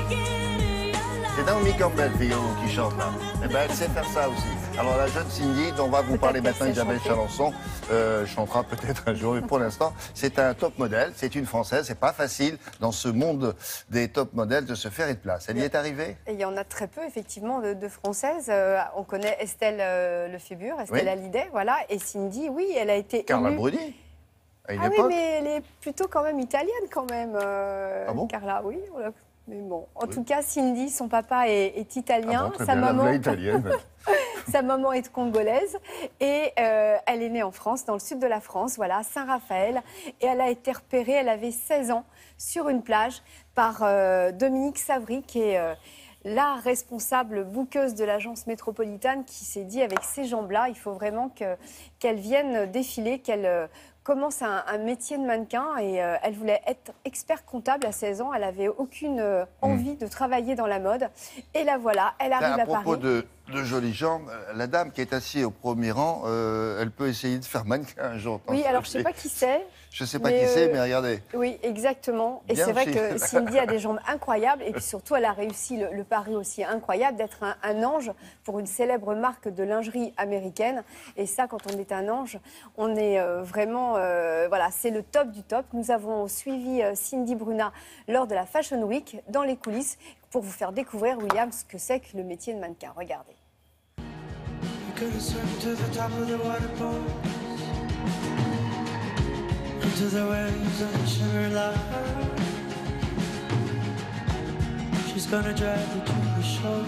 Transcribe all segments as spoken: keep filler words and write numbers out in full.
C'est Naomi Campbell, figurez qui chante là. Eh ben, elle sait faire ça aussi. Alors la jeune Cindy, dont on va vous parler maintenant, Isabelle Chalençon, euh, chantera peut-être un jour, mais pour l'instant, c'est un top modèle, c'est une Française, c'est pas facile dans ce monde des top modèles de se faire une place. Elle y est arrivée? Et il y en a très peu, effectivement, de, de Françaises. Euh, on connaît Estelle euh, Lefébure, Estelle Oui. Hallyday, voilà. Et Cindy, oui, elle a été Carla élue... Bruni, à une Ah époque. oui, mais elle est plutôt quand même italienne, quand même, euh, Ah bon? Carla, oui. On l'a- Mais bon, en Oui. tout cas, Cindy, son papa est, est italien, Ah bon, très sa bien, la maman, vraie italienne. sa maman est congolaise et euh, elle est née en France, dans le sud de la France, voilà, à Saint-Raphaël. Et elle a été repérée, elle avait seize ans, sur une plage par euh, Dominique Savry, qui est euh, la responsable bouqueuse de l'agence métropolitaine, qui s'est dit, avec ces jambes-là, il faut vraiment que, qu'elle vienne défiler, qu'elle... euh, commence un, un métier de mannequin et euh, elle voulait être expert comptable à seize ans. Elle n'avait aucune euh, envie mmh. de travailler dans la mode. Et la voilà, elle arrive à, à Paris. À propos de, de jolies jambes, la dame qui est assise au premier rang, euh, elle peut essayer de faire mannequin un jour. Oui, alors je ne sais pas qui c'est. Je ne sais pas qui c'est, euh, mais regardez. Oui, exactement. Et c'est vrai que Cindy a des jambes incroyables. Et puis surtout, elle a réussi le, le pari aussi incroyable d'être un, un ange pour une célèbre marque de lingerie américaine. Et ça, quand on est un ange, on est euh, vraiment... Euh, voilà, c'est le top du top. Nous avons suivi euh, Cindy Bruna lors de la Fashion Week, dans les coulisses, pour vous faire découvrir, William, ce que c'est que le métier de mannequin. Regardez. To the waves of the sugar light, she's gonna drive you to the shore,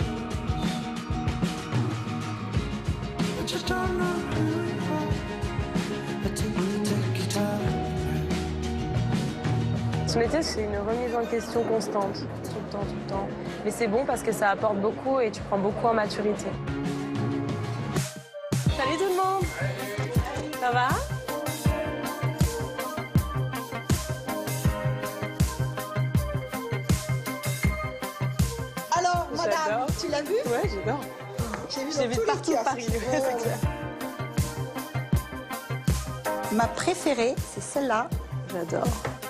but you don't know who you are until you take your time. Ce métier, c'est une remise en question constante, tout le temps, tout le temps. Mais c'est bon parce que ça apporte beaucoup et tu prends beaucoup en maturité. Salut tout le monde, ça va? Madame, tu l'as vu? Ouais, j'adore. J'ai vu, J'ai vu partout de Paris, c'est clair. Ma préférée, c'est celle-là. J'adore.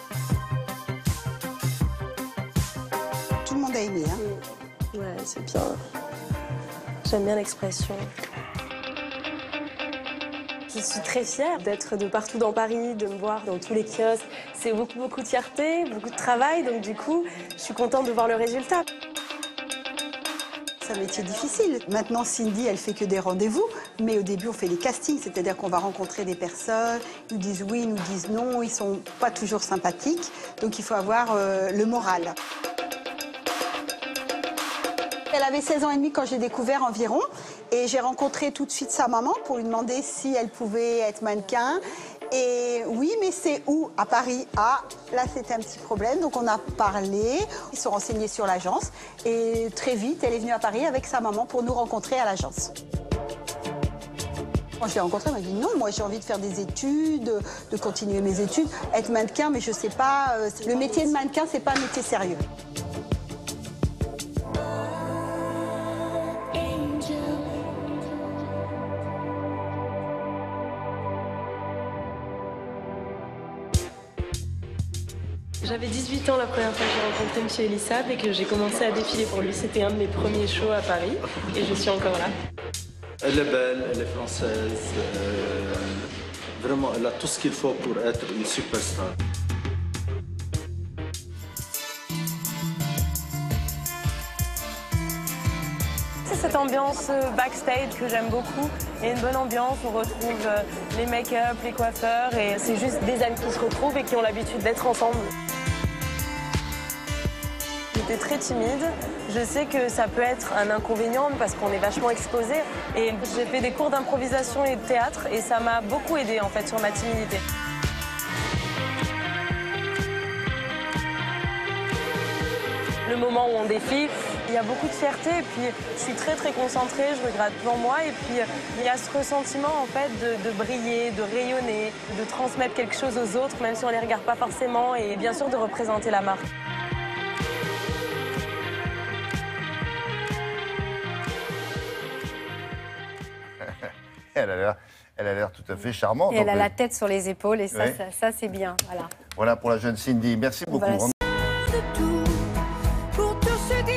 Tout le monde a aimé, hein? Ouais, c'est bien. J'aime bien l'expression. Je suis très fière d'être de partout dans Paris, de me voir dans tous les kiosques. C'est beaucoup, beaucoup de fierté, beaucoup de travail, donc du coup, je suis contente de voir le résultat. C'est un métier difficile. Maintenant, Cindy, elle fait que des rendez-vous, mais au début, on fait les castings, c'est-à-dire qu'on va rencontrer des personnes, ils nous disent oui, ils nous disent non, ils sont pas toujours sympathiques, donc il faut avoir euh, le moral. Elle avait seize ans et demi quand j'ai découvert environ, et j'ai rencontré tout de suite sa maman pour lui demander si elle pouvait être mannequin. Et oui, mais c'est où? À Paris. Ah, là, c'était un petit problème. Donc, on a parlé. Ils se sont renseignés sur l'agence. Et très vite, elle est venue à Paris avec sa maman pour nous rencontrer à l'agence. Quand je l'ai rencontrée, elle m'a dit non, moi, j'ai envie de faire des études, de continuer mes études, être mannequin, mais je sais pas. Le métier de mannequin, c'est pas un métier sérieux. J'avais dix-huit ans la première fois que j'ai rencontré Monsieur Elissab et que j'ai commencé à défiler pour lui. C'était un de mes premiers shows à Paris et je suis encore là. Elle est belle, elle est française. Euh, vraiment, elle a tout ce qu'il faut pour être une superstar. C'est cette ambiance backstage que j'aime beaucoup. Il y a une bonne ambiance, on retrouve les make-up, les coiffeurs et c'est juste des amis qui se retrouvent et qui ont l'habitude d'être ensemble. J'étais très timide. Je sais que ça peut être un inconvénient parce qu'on est vachement exposé. Et j'ai fait des cours d'improvisation et de théâtre et ça m'a beaucoup aidé en fait sur ma timidité. Le moment où on défile, il y a beaucoup de fierté et puis je suis très très concentrée, je regarde devant moi et puis il y a ce ressentiment en fait de, de briller, de rayonner, de transmettre quelque chose aux autres même si on ne les regarde pas forcément et bien sûr de représenter la marque. Elle a l'air, elle a l'air tout à fait charmante. Et elle a la tête sur les épaules et ça, oui. ça, ça c'est bien. Voilà. Voilà pour la jeune Cindy. Merci beaucoup. Voilà. Pour tous ces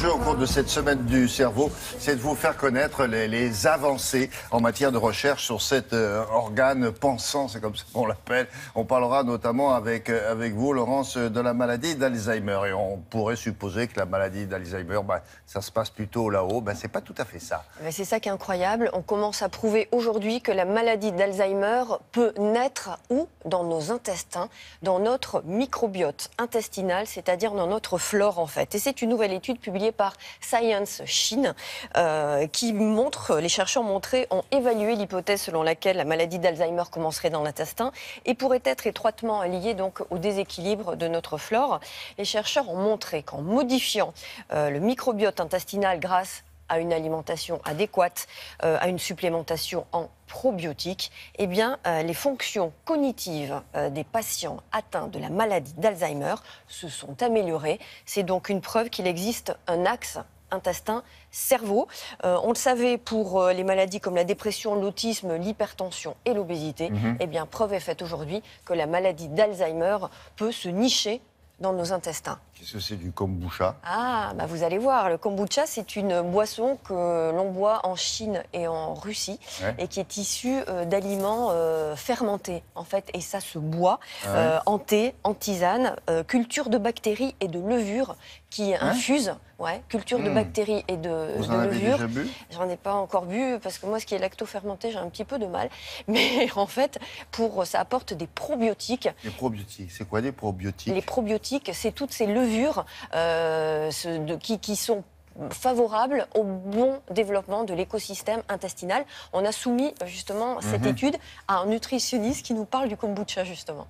jeu au cours de cette semaine du cerveau, c'est de vous faire connaître les, les avancées en matière de recherche sur cet euh, organe pensant, c'est comme ça qu'on l'appelle. On parlera notamment avec, euh, avec vous, Laurence, de la maladie d'Alzheimer. Et on pourrait supposer que la maladie d'Alzheimer, bah, ça se passe plutôt là-haut. Bah, c'est pas tout à fait ça. C'est ça qui est incroyable. On commence à prouver aujourd'hui que la maladie d'Alzheimer peut naître où? Dans nos intestins, dans notre microbiote intestinal, c'est-à-dire dans notre flore en fait. Et c'est une nouvelle étude publiée par Science Chine euh, qui montre, les chercheurs montrés ont évalué l'hypothèse selon laquelle la maladie d'Alzheimer commencerait dans l'intestin et pourrait être étroitement liée donc au déséquilibre de notre flore. Les chercheurs ont montré qu'en modifiant euh, le microbiote intestinal grâce à une alimentation adéquate, euh, à une supplémentation en probiotiques, eh bien, euh, les fonctions cognitives euh, des patients atteints de la maladie d'Alzheimer se sont améliorées. C'est donc une preuve qu'il existe un axe intestin-cerveau. Euh, on le savait pour euh, les maladies comme la dépression, l'autisme, l'hypertension et l'obésité. Mm-hmm. Eh bien, preuve est faite aujourd'hui que la maladie d'Alzheimer peut se nicher dans nos intestins. Qu'est-ce que c'est du kombucha? Ah, bah vous allez voir, le kombucha, c'est une boisson que l'on boit en Chine et en Russie, ouais. et qui est issue euh, d'aliments euh, fermentés, en fait, et ça se boit ah ouais. euh, en thé, en tisane, euh, culture de bactéries et de levures qui hein? infusent, ouais, culture mmh. de bactéries et de, vous de en levures. Avez déjà bu? J'en ai pas encore bu, parce que moi, ce qui est lacto-fermenté, j'ai un petit peu de mal, mais en fait, pour, ça apporte des probiotiques. Les probiotiques, c'est quoi des probiotiques? Les probiotiques, c'est toutes ces levures Euh, ce, de, qui, qui sont favorables au bon développement de l'écosystème intestinal. On a soumis justement cette mmh. étude à un nutritionniste qui nous parle du kombucha justement.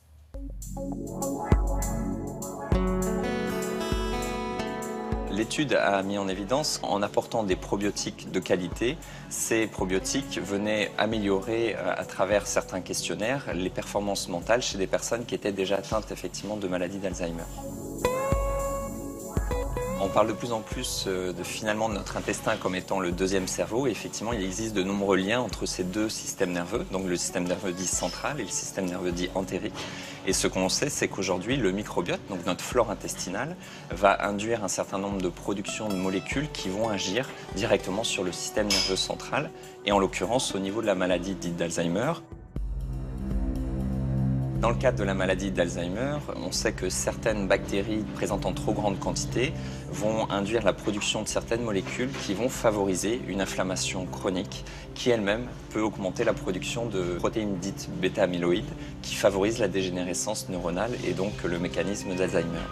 L'étude a mis en évidence, en apportant des probiotiques de qualité, ces probiotiques venaient améliorer à travers certains questionnaires les performances mentales chez des personnes qui étaient déjà atteintes effectivement de maladie d'Alzheimer. On parle de plus en plus de, finalement, de notre intestin comme étant le deuxième cerveau. Et effectivement, il existe de nombreux liens entre ces deux systèmes nerveux, donc le système nerveux dit central et le système nerveux dit entérique. Et ce qu'on sait, c'est qu'aujourd'hui, le microbiote, donc notre flore intestinale, va induire un certain nombre de productions de molécules qui vont agir directement sur le système nerveux central, et en l'occurrence au niveau de la maladie dite d'Alzheimer. Dans le cadre de la maladie d'Alzheimer, on sait que certaines bactéries présentes en trop grande quantité vont induire la production de certaines molécules qui vont favoriser une inflammation chronique qui elle-même peut augmenter la production de protéines dites bêta-amyloïdes qui favorisent la dégénérescence neuronale et donc le mécanisme d'Alzheimer.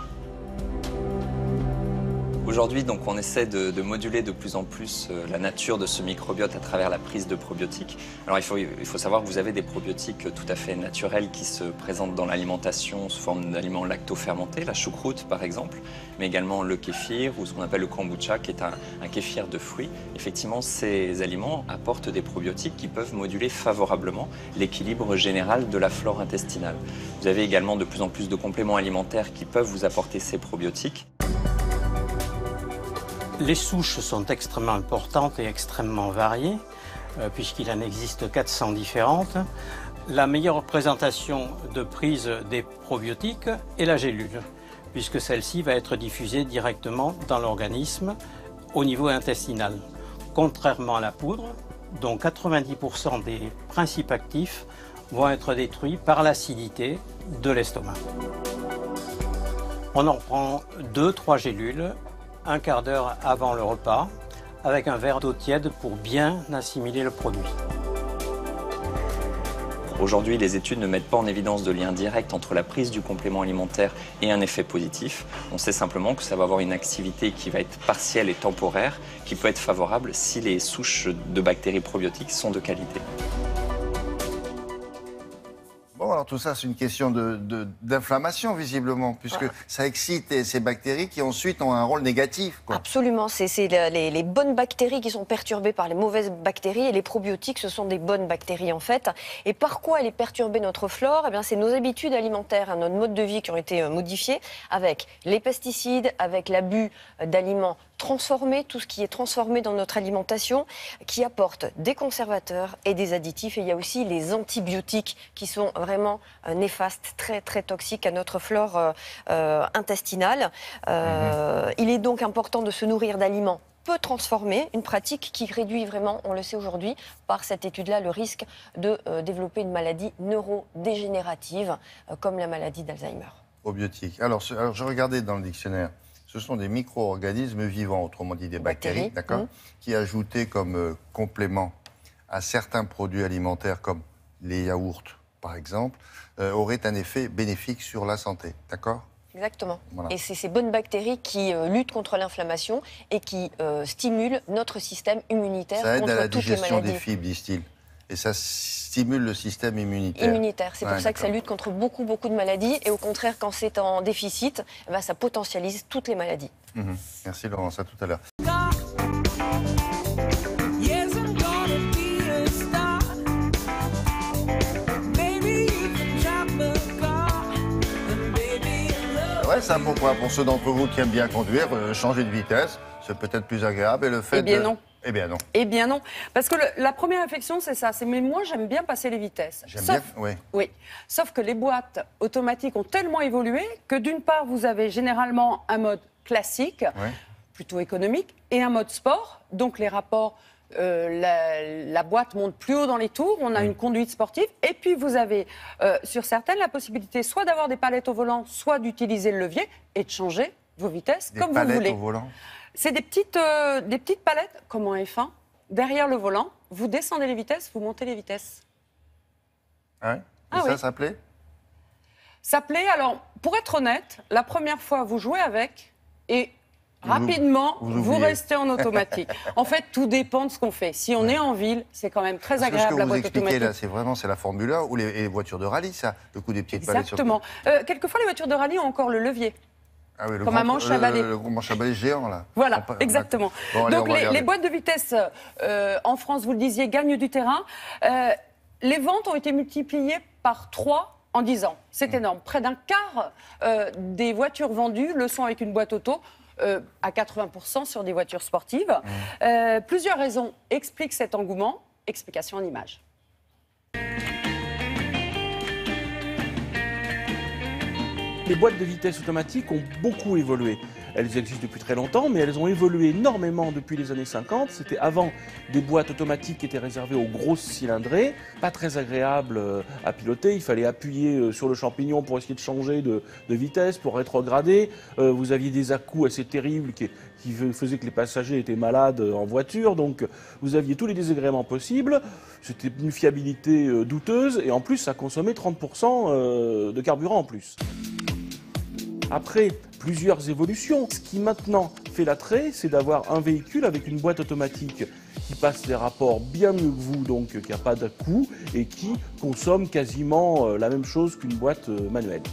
Aujourd'hui, donc, on essaie de, de moduler de plus en plus euh, la nature de ce microbiote à travers la prise de probiotiques. Alors, il faut, il faut savoir que vous avez des probiotiques tout à fait naturels qui se présentent dans l'alimentation sous forme d'aliments lacto-fermentés, la choucroute par exemple, mais également le kéfir ou ce qu'on appelle le kombucha, qui est un, un kéfir de fruits. Effectivement, ces aliments apportent des probiotiques qui peuvent moduler favorablement l'équilibre général de la flore intestinale. Vous avez également de plus en plus de compléments alimentaires qui peuvent vous apporter ces probiotiques. Les souches sont extrêmement importantes et extrêmement variées, euh, puisqu'il en existe quatre cents différentes. La meilleure représentation de prise des probiotiques est la gélule, puisque celle-ci va être diffusée directement dans l'organisme au niveau intestinal. Contrairement à la poudre, dont quatre-vingt-dix pour cent des principes actifs vont être détruits par l'acidité de l'estomac. On en prend deux trois gélules un quart d'heure avant le repas, avec un verre d'eau tiède pour bien assimiler le produit. Aujourd'hui, les études ne mettent pas en évidence de lien direct entre la prise du complément alimentaire et un effet positif. On sait simplement que ça va avoir une activité qui va être partielle et temporaire, qui peut être favorable si les souches de bactéries probiotiques sont de qualité. Bon, alors tout ça, c'est une question de, de, d'inflammation, visiblement, puisque ah. ça excite ces bactéries qui ensuite ont un rôle négatif, quoi. Absolument, c'est, c'est les, les bonnes bactéries qui sont perturbées par les mauvaises bactéries, et les probiotiques, ce sont des bonnes bactéries, en fait. Et par quoi elle est perturbée, notre flore? Eh bien, c'est nos habitudes alimentaires, hein, notre mode de vie qui ont été modifiés avec les pesticides, avec l'abus d'aliments transformer tout ce qui est transformé dans notre alimentation, qui apporte des conservateurs et des additifs. Et il y a aussi les antibiotiques qui sont vraiment euh, néfastes, très très toxiques à notre flore euh, euh, intestinale. Euh, mmh. Il est donc important de se nourrir d'aliments peu transformés, une pratique qui réduit vraiment, on le sait aujourd'hui, par cette étude-là, le risque de euh, développer une maladie neurodégénérative euh, comme la maladie d'Alzheimer. Probiotiques. Alors, ce, alors, je regardais dans le dictionnaire. Ce sont des micro-organismes vivants, autrement dit des bactéries, bactéries d'accord, mmh. qui ajoutés comme euh, complément à certains produits alimentaires comme les yaourts, par exemple, euh, auraient un effet bénéfique sur la santé, d'accord ? Exactement. Voilà. Et c'est ces bonnes bactéries qui euh, luttent contre l'inflammation et qui euh, stimulent notre système immunitaire ça aide contre à la toutes digestion les maladies. des fibres, disent-ils. Et ça stimule le système immunitaire. Immunitaire. C'est ouais, pour ça que ça lutte contre beaucoup, beaucoup de maladies. Et au contraire, quand c'est en déficit, eh ben, ça potentialise toutes les maladies. Mmh. Merci Laurence, à tout à l'heure. Ouais, ça pourquoi pour ceux d'entre vous qui aiment bien conduire, euh, changer de vitesse, c'est peut-être plus agréable. Et le fait eh bien de... non. Eh bien non. Eh bien non. Parce que le, la première réflexion, c'est ça. C'est mais moi, j'aime bien passer les vitesses. J'aime Sauf, bien, oui. Oui. Sauf que les boîtes automatiques ont tellement évolué que d'une part, vous avez généralement un mode classique, oui. plutôt économique, et un mode sport. Donc les rapports, euh, la, la boîte monte plus haut dans les tours, on a oui. une conduite sportive. Et puis vous avez, euh, sur certaines, la possibilité soit d'avoir des palettes au volant, soit d'utiliser le levier et de changer vos vitesses des comme vous voulez. Des palettes au volant. C'est des petites, euh, des petites palettes, comme en F un, derrière le volant. Vous descendez les vitesses, vous montez les vitesses. Ah ouais. Et ah ça, oui. ça plaît ? Ça plaît. Alors, pour être honnête, la première fois, vous jouez avec et rapidement, vous, vous restez en automatique. En fait, tout dépend de ce qu'on fait. Si on ouais. est en ville, c'est quand même très Parce agréable, la boîte automatique. Ce que vous expliquez là, c'est vraiment c'est la Formule un ou les, les voitures de rallye, ça, le coup des petites palettes sur le... Exactement. Euh, quelquefois, les voitures de rallye ont encore le levier. Ah oui, le comme grand, un manche à balai. Le, le, le manche à balai géant, là. Voilà, exactement. Bon, allez, donc, les, les boîtes de vitesse, euh, en France, vous le disiez, gagnent du terrain. Euh, les ventes ont été multipliées par trois en dix ans. C'est mmh. énorme. Près d'un quart euh, des voitures vendues le sont avec une boîte auto, euh, à quatre-vingts pour cent sur des voitures sportives. Mmh. Euh, plusieurs raisons expliquent cet engouement. Explication en images. Les boîtes de vitesse automatiques ont beaucoup évolué. Elles existent depuis très longtemps, mais elles ont évolué énormément depuis les années cinquante. C'était avant des boîtes automatiques qui étaient réservées aux grosses cylindrées, pas très agréables à piloter. Il fallait appuyer sur le champignon pour essayer de changer de, de vitesse, pour rétrograder. Euh, vous aviez des à-coups assez terribles qui, qui faisaient que les passagers étaient malades en voiture. Donc vous aviez tous les désagréments possibles. C'était une fiabilité douteuse et en plus ça consommait trente pour cent de carburant en plus. Après plusieurs évolutions, ce qui maintenant fait l'attrait, c'est d'avoir un véhicule avec une boîte automatique qui passe les rapports bien mieux que vous, donc qui n'a pas d'à-coups et qui consomme quasiment la même chose qu'une boîte manuelle.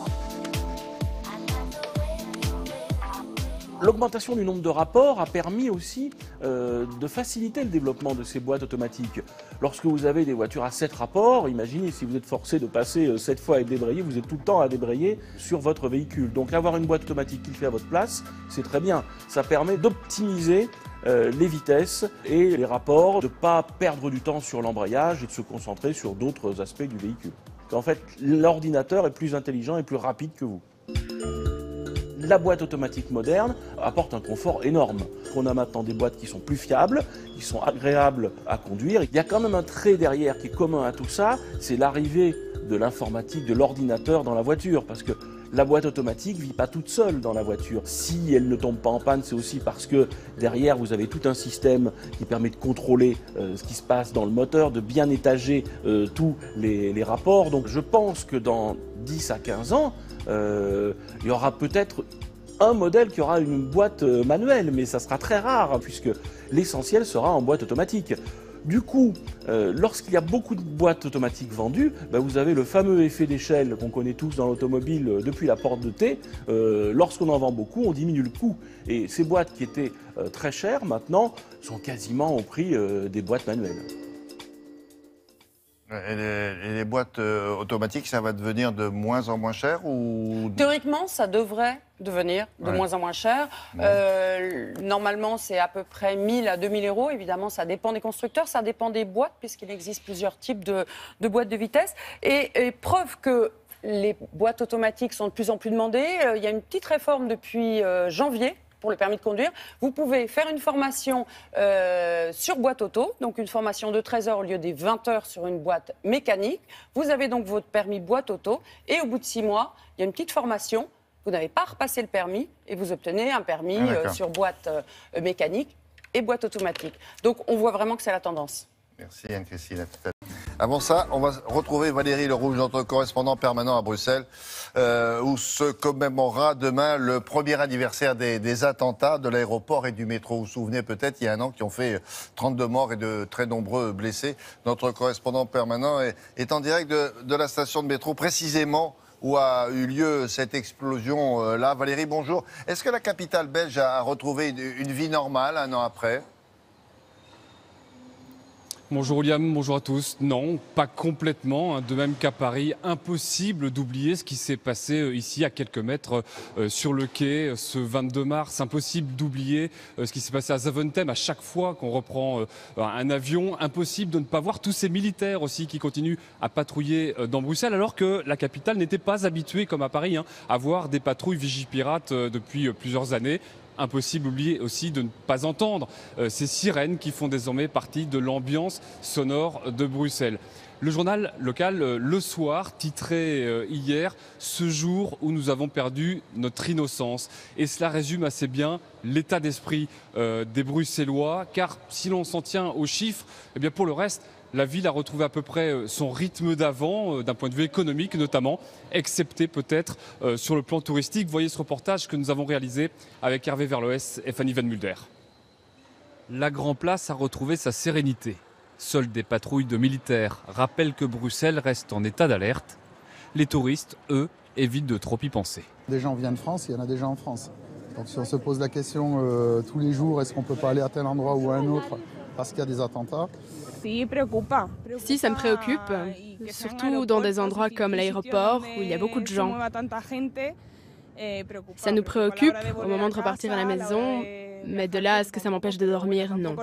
L'augmentation du nombre de rapports a permis aussi euh, de faciliter le développement de ces boîtes automatiques. Lorsque vous avez des voitures à sept rapports, imaginez si vous êtes forcé de passer sept fois à être débrayé, vous êtes tout le temps à débrayer sur votre véhicule. Donc avoir une boîte automatique qui le fait à votre place, c'est très bien. Ça permet d'optimiser euh, les vitesses et les rapports, de ne pas perdre du temps sur l'embrayage et de se concentrer sur d'autres aspects du véhicule. En fait, l'ordinateur est plus intelligent et plus rapide que vous. La boîte automatique moderne apporte un confort énorme. On a maintenant des boîtes qui sont plus fiables, qui sont agréables à conduire. Il y a quand même un trait derrière qui est commun à tout ça, c'est l'arrivée de l'informatique, de l'ordinateur dans la voiture. Parce que la boîte automatique ne vit pas toute seule dans la voiture. Si elle ne tombe pas en panne, c'est aussi parce que derrière, vous avez tout un système qui permet de contrôler euh, ce qui se passe dans le moteur, de bien étager euh, tous les, les rapports. Donc je pense que dans dix à quinze ans, euh, il y aura peut-être un modèle qui aura une boîte manuelle, mais ça sera très rare, puisque l'essentiel sera en boîte automatique. Du coup, euh, lorsqu'il y a beaucoup de boîtes automatiques vendues, bah vous avez le fameux effet d'échelle qu'on connaît tous dans l'automobile euh, depuis la porte de T. Euh, Lorsqu'on en vend beaucoup, on diminue le coût. Et ces boîtes qui étaient euh, très chères, maintenant, sont quasiment au prix euh, des boîtes manuelles. Et les, et les boîtes euh, automatiques, ça va devenir de moins en moins cher ou... Théoriquement, ça devrait devenir de Ouais. moins en moins cher. Ouais. Euh, normalement, c'est à peu près mille à deux mille euros. Évidemment, ça dépend des constructeurs, ça dépend des boîtes, puisqu'il existe plusieurs types de, de boîtes de vitesse. Et, et preuve que les boîtes automatiques sont de plus en plus demandées, euh, il y a une petite réforme depuis euh, janvier pour le permis de conduire. Vous pouvez faire une formation euh, sur boîte auto, donc une formation de treize heures au lieu des vingt heures sur une boîte mécanique. Vous avez donc votre permis boîte auto et au bout de six mois, il y a une petite formation. Vous n'avez pas repassé le permis et vous obtenez un permis Ah, euh, d'accord. sur boîte euh, mécanique et boîte automatique. Donc on voit vraiment que c'est la tendance. Merci Anne-Christine. À tout à l'heure. Avant ça, on va retrouver Valérie Le Rouge, notre correspondant permanent à Bruxelles, euh, où se commémorera demain le premier anniversaire des, des attentats de l'aéroport et du métro. Vous vous souvenez peut-être, il y a un an, qui ont fait trente-deux morts et de très nombreux blessés. Notre correspondant permanent est, est en direct de, de la station de métro, précisément où a eu lieu cette explosion-là. Valérie, bonjour. Est-ce que la capitale belge a retrouvé une, une vie normale un an après ? Bonjour William, bonjour à tous. Non, pas complètement. De même qu'à Paris, impossible d'oublier ce qui s'est passé ici à quelques mètres euh, sur le quai ce vingt-deux mars. Impossible d'oublier euh, ce qui s'est passé à Zaventem à chaque fois qu'on reprend euh, un avion. Impossible de ne pas voir tous ces militaires aussi qui continuent à patrouiller euh, dans Bruxelles alors que la capitale n'était pas habituée comme à Paris hein, à voir des patrouilles Vigipirate euh, depuis euh, plusieurs années. Impossible d'oublier aussi de ne pas entendre euh, ces sirènes qui font désormais partie de l'ambiance sonore de Bruxelles. Le journal local euh, Le Soir titrait euh, hier « Ce jour où nous avons perdu notre innocence ». Et cela résume assez bien l'état d'esprit euh, des Bruxellois, car si l'on s'en tient aux chiffres, eh bien pour le reste, la ville a retrouvé à peu près son rythme d'avant, d'un point de vue économique notamment, excepté peut-être euh, sur le plan touristique. Voyez ce reportage que nous avons réalisé avec Hervé Verloès et Fanny Van Mulder. La Grand Place a retrouvé sa sérénité. Seules des patrouilles de militaires rappellent que Bruxelles reste en état d'alerte. Les touristes, eux, évitent de trop y penser. Des gens viennent de France, il y en a déjà en France. Donc si on se pose la question euh, tous les jours, est-ce qu'on ne peut pas aller à tel endroit ou à un autre parce qu'il y a des attentats ? Si, ça me préoccupe, surtout dans des endroits comme l'aéroport où il y a beaucoup de gens. Ça nous préoccupe au moment de repartir à la maison, mais de là à ce que ça m'empêche de dormir, non.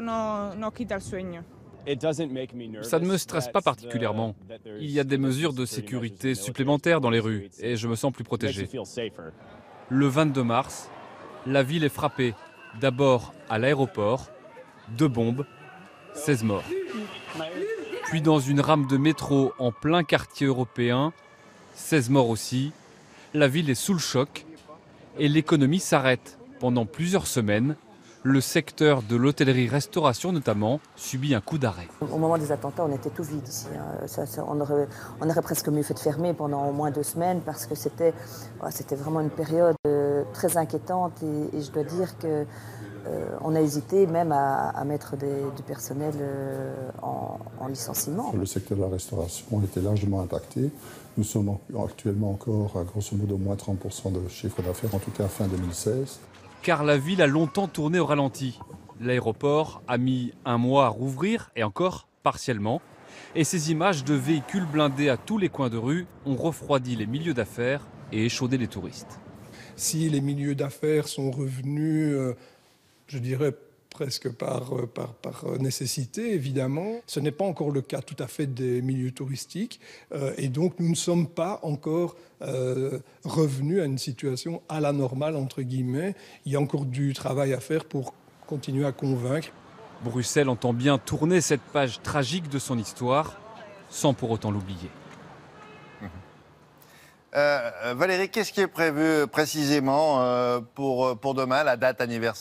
Ça ne me stresse pas particulièrement. Il y a des mesures de sécurité supplémentaires dans les rues et je me sens plus protégé. Le vingt-deux mars, la ville est frappée. D'abord à l'aéroport, deux bombes, seize morts. Puis dans une rame de métro en plein quartier européen, seize morts aussi. La ville est sous le choc et l'économie s'arrête pendant plusieurs semaines. Le secteur de l'hôtellerie-restauration notamment subit un coup d'arrêt. Au moment des attentats, on était tout vide ici. Hein. Ça, ça, on, aurait, on aurait presque mieux fait de fermer pendant au moins deux semaines parce que c'était, ouais, c'était vraiment une période euh, très inquiétante et, et je dois dire que Euh, on a hésité même à, à mettre des, du personnel euh, en, en licenciement. Le secteur de la restauration était largement impacté. Nous sommes actuellement encore à grosso modo moins trente pour cent de chiffre d'affaires, en tout cas fin deux mille seize. Car la ville a longtemps tourné au ralenti. L'aéroport a mis un mois à rouvrir et encore partiellement. Et ces images de véhicules blindés à tous les coins de rue ont refroidi les milieux d'affaires et échaudé les touristes. Si les milieux d'affaires sont revenus... Euh, je dirais presque par, par, par nécessité, évidemment. Ce n'est pas encore le cas tout à fait des milieux touristiques. Euh, et donc, nous ne sommes pas encore euh, revenus à une situation à la normale, entre guillemets. Il y a encore du travail à faire pour continuer à convaincre. Bruxelles entend bien tourner cette page tragique de son histoire, sans pour autant l'oublier. Euh, Valérie, qu'est-ce qui est prévu précisément euh, pour, pour demain, la date anniversaire ?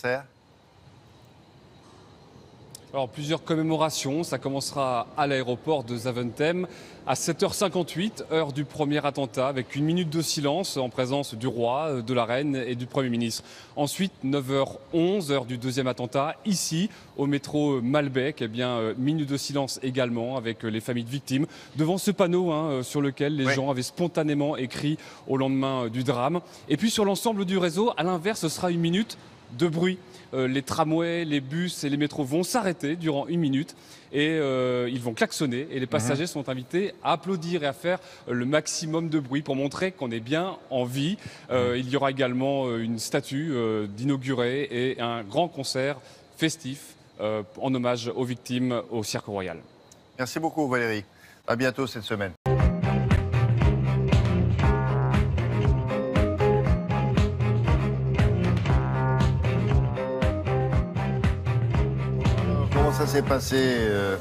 Alors, plusieurs commémorations. Ça commencera à l'aéroport de Zaventem à sept heures cinquante-huit, heure du premier attentat, avec une minute de silence en présence du roi, de la reine et du Premier ministre. Ensuite, neuf heures onze, heure du deuxième attentat, ici, au métro Malbec, eh bien, minute de silence également avec les familles de victimes, devant ce panneau hein, sur lequel les oui. gens avaient spontanément écrit au lendemain du drame. Et puis, sur l'ensemble du réseau, à l'inverse, ce sera une minute de bruit. Euh, les tramways, les bus et les métros vont s'arrêter durant une minute et euh, ils vont klaxonner et les passagers mmh. sont invités à applaudir et à faire le maximum de bruit pour montrer qu'on est bien en vie. Euh, mmh. Il y aura également une statue euh, d'inaugurée et un grand concert festif euh, en hommage aux victimes au Cirque Royal. Merci beaucoup Valérie. À bientôt cette semaine. Comment ça s'est passé euh,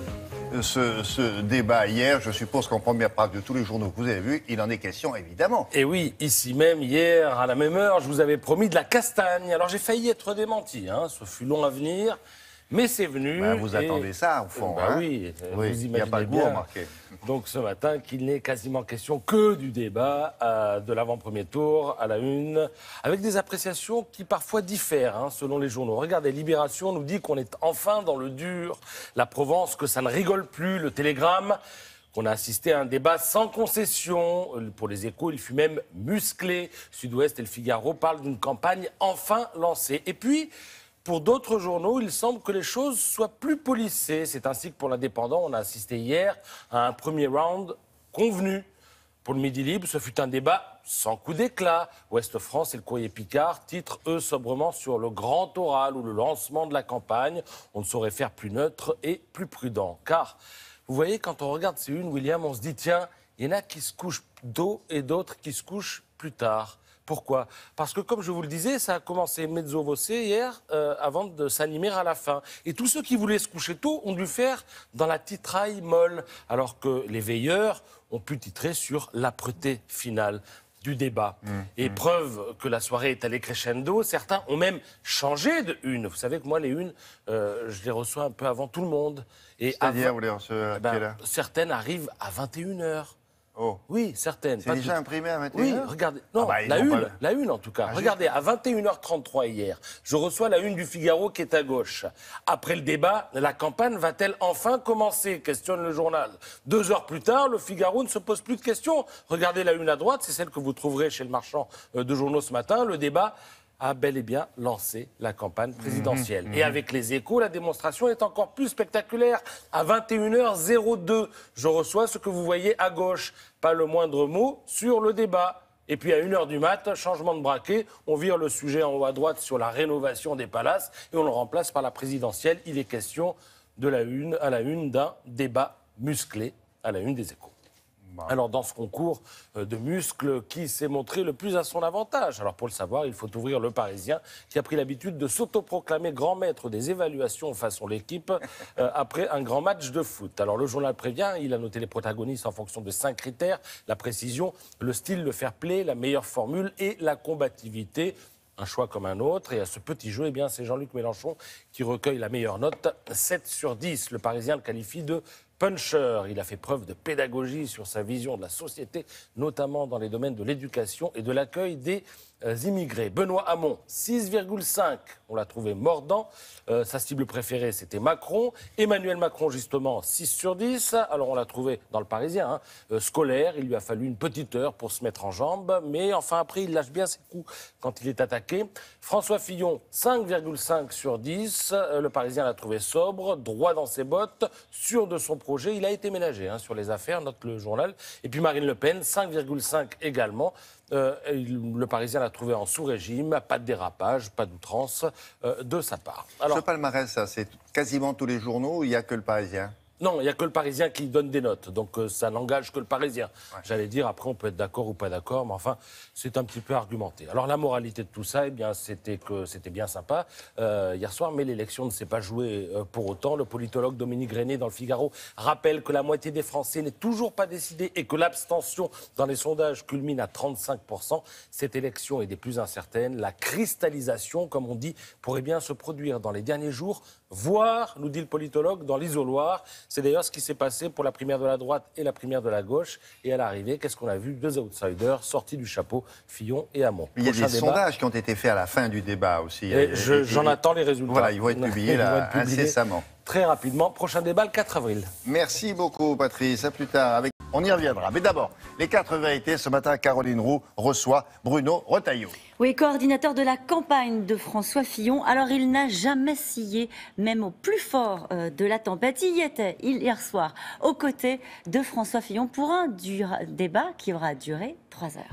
ce, ce débat hier? Je suppose qu'en première page de tous les journaux que vous avez vus, il en est question évidemment. Et oui, ici même, hier, à la même heure, je vous avais promis de la castagne. Alors j'ai failli être démenti, hein. Ce fut long à venir. Mais c'est venu. Ben, vous et... attendez ça, au fond. Ben hein oui, oui, vous il n'y a pas de goût remarqué. Donc ce matin, qu'il n'est quasiment question que du débat euh, de l'avant-premier tour à la une, avec des appréciations qui parfois diffèrent hein, selon les journaux. Regardez, Libération nous dit qu'on est enfin dans le dur. La Provence, que ça ne rigole plus. Le Télégramme, qu'on a assisté à un débat sans concession. Pour les Échos, il fut même musclé. Sud-Ouest et le Figaro parlent d'une campagne enfin lancée. Et puis... pour d'autres journaux, il semble que les choses soient plus polissées. C'est ainsi que pour l'Indépendant, on a assisté hier à un premier round convenu. Pour le Midi Libre, ce fut un débat sans coup d'éclat. Ouest France et le Courrier Picard titrent, eux, sobrement sur le grand oral ou le lancement de la campagne. On ne saurait faire plus neutre et plus prudent. Car, vous voyez, quand on regarde ces unes, William, on se dit, tiens, il y en a qui se couchent tôt et d'autres qui se couchent plus tard. Pourquoi? Parce que, comme je vous le disais, ça a commencé mezzo voce hier, euh, avant de s'animer à la fin. Et tous ceux qui voulaient se coucher tôt ont dû faire dans la titraille molle, alors que les veilleurs ont pu titrer sur l'âpreté finale du débat. Mmh, Et mmh. preuve que la soirée est allée crescendo, certains ont même changé de une. Vous savez que moi, les unes, euh, je les reçois un peu avant tout le monde. C'est-à-dire, vous les recevez à ben, quelle heure? Certaines arrivent à vingt et une heures. Oh. Oui, certaines. C'est déjà toutes. Imprimé à vingt et une heures? Oui, regardez. Non, ah bah, la une, pas... la une en tout cas. Ah, regardez, à vingt et une heures trente-trois hier, je reçois la une du Figaro qui est à gauche. Après le débat, la campagne va-t-elle enfin commencer? Questionne le journal. Deux heures plus tard, le Figaro ne se pose plus de questions. Regardez la une à droite, c'est celle que vous trouverez chez le marchand de journaux ce matin. Le débat a bel et bien lancé la campagne présidentielle. Mmh, mmh. Et avec les Échos, la démonstration est encore plus spectaculaire. À vingt et une heures deux, je reçois ce que vous voyez à gauche. Pas le moindre mot sur le débat. Et puis à une heure du mat, changement de braquet, on vire le sujet en haut à droite sur la rénovation des palaces et on le remplace par la présidentielle. Il est question de la une à la une d'un débat musclé à la une des Échos. Alors, dans ce concours de muscles, qui s'est montré le plus à son avantage? Alors, pour le savoir, il faut ouvrir Le Parisien, qui a pris l'habitude de s'autoproclamer grand maître des évaluations façon l'équipe euh, après un grand match de foot. Alors, le journal prévient, il a noté les protagonistes en fonction de cinq critères: la précision, le style, le fair-play, la meilleure formule et la combativité. Un choix comme un autre. Et à ce petit jeu, eh bien, c'est Jean-Luc Mélenchon qui recueille la meilleure note, sept sur dix. Le Parisien le qualifie de puncher. Il a fait preuve de pédagogie sur sa vision de la société, notamment dans les domaines de l'éducation et de l'accueil des euh, immigrés. Benoît Hamon, six virgule cinq. On l'a trouvé mordant. Euh, sa cible préférée, c'était Macron. Emmanuel Macron, justement, six sur dix. Alors, on l'a trouvé dans le Parisien, hein, euh, scolaire. Il lui a fallu une petite heure pour se mettre en jambe. Mais enfin, après, il lâche bien ses coups quand il est attaqué. François Fillon, cinq virgule cinq sur dix. Euh, le Parisien l'a trouvé sobre, droit dans ses bottes, sûr de son projet. Il a été ménagé hein, sur les affaires, note le journal. Et puis Marine Le Pen, cinq virgule cinq également. Euh, le Parisien l'a trouvé en sous-régime, pas de dérapage, pas d'outrance euh, de sa part. Alors, ce palmarès, ça, c'est quasiment tous les journaux ou il n'y a que le Parisien? Non, il n'y a que le Parisien qui donne des notes, donc euh, ça n'engage que le Parisien. Ouais. J'allais dire, après on peut être d'accord ou pas d'accord, mais enfin, c'est un petit peu argumenté. Alors la moralité de tout ça, eh bien, c'était que c'était bien sympa euh, hier soir, mais l'élection ne s'est pas jouée euh, pour autant. Le politologue Dominique René dans le Figaro rappelle que la moitié des Français n'est toujours pas décidée et que l'abstention dans les sondages culmine à trente-cinq pour cent. Cette élection est des plus incertaines. La cristallisation, comme on dit, pourrait bien se produire dans les derniers jours, voire, nous dit le politologue, dans l'isoloir. C'est d'ailleurs ce qui s'est passé pour la primaire de la droite et la primaire de la gauche. Et à l'arrivée, qu'est-ce qu'on a vu? Deux outsiders sortis du chapeau, Fillon et Hamon. Il y a des débat. sondages qui ont été faits à la fin du débat aussi. Et je, j'en attends les résultats. Voilà, ils vont être publiés là, incessamment. Très rapidement. Prochain débat le quatre avril. Merci beaucoup, Patrice. À plus tard. Avec... On y reviendra. Mais d'abord, les quatre vérités. Ce matin, Caroline Roux reçoit Bruno Retailleau. Oui, coordinateur de la campagne de François Fillon. Alors, il n'a jamais scié, même au plus fort euh, de la tempête. Il y était hier soir, aux côtés de François Fillon, pour un dur débat qui aura duré trois heures.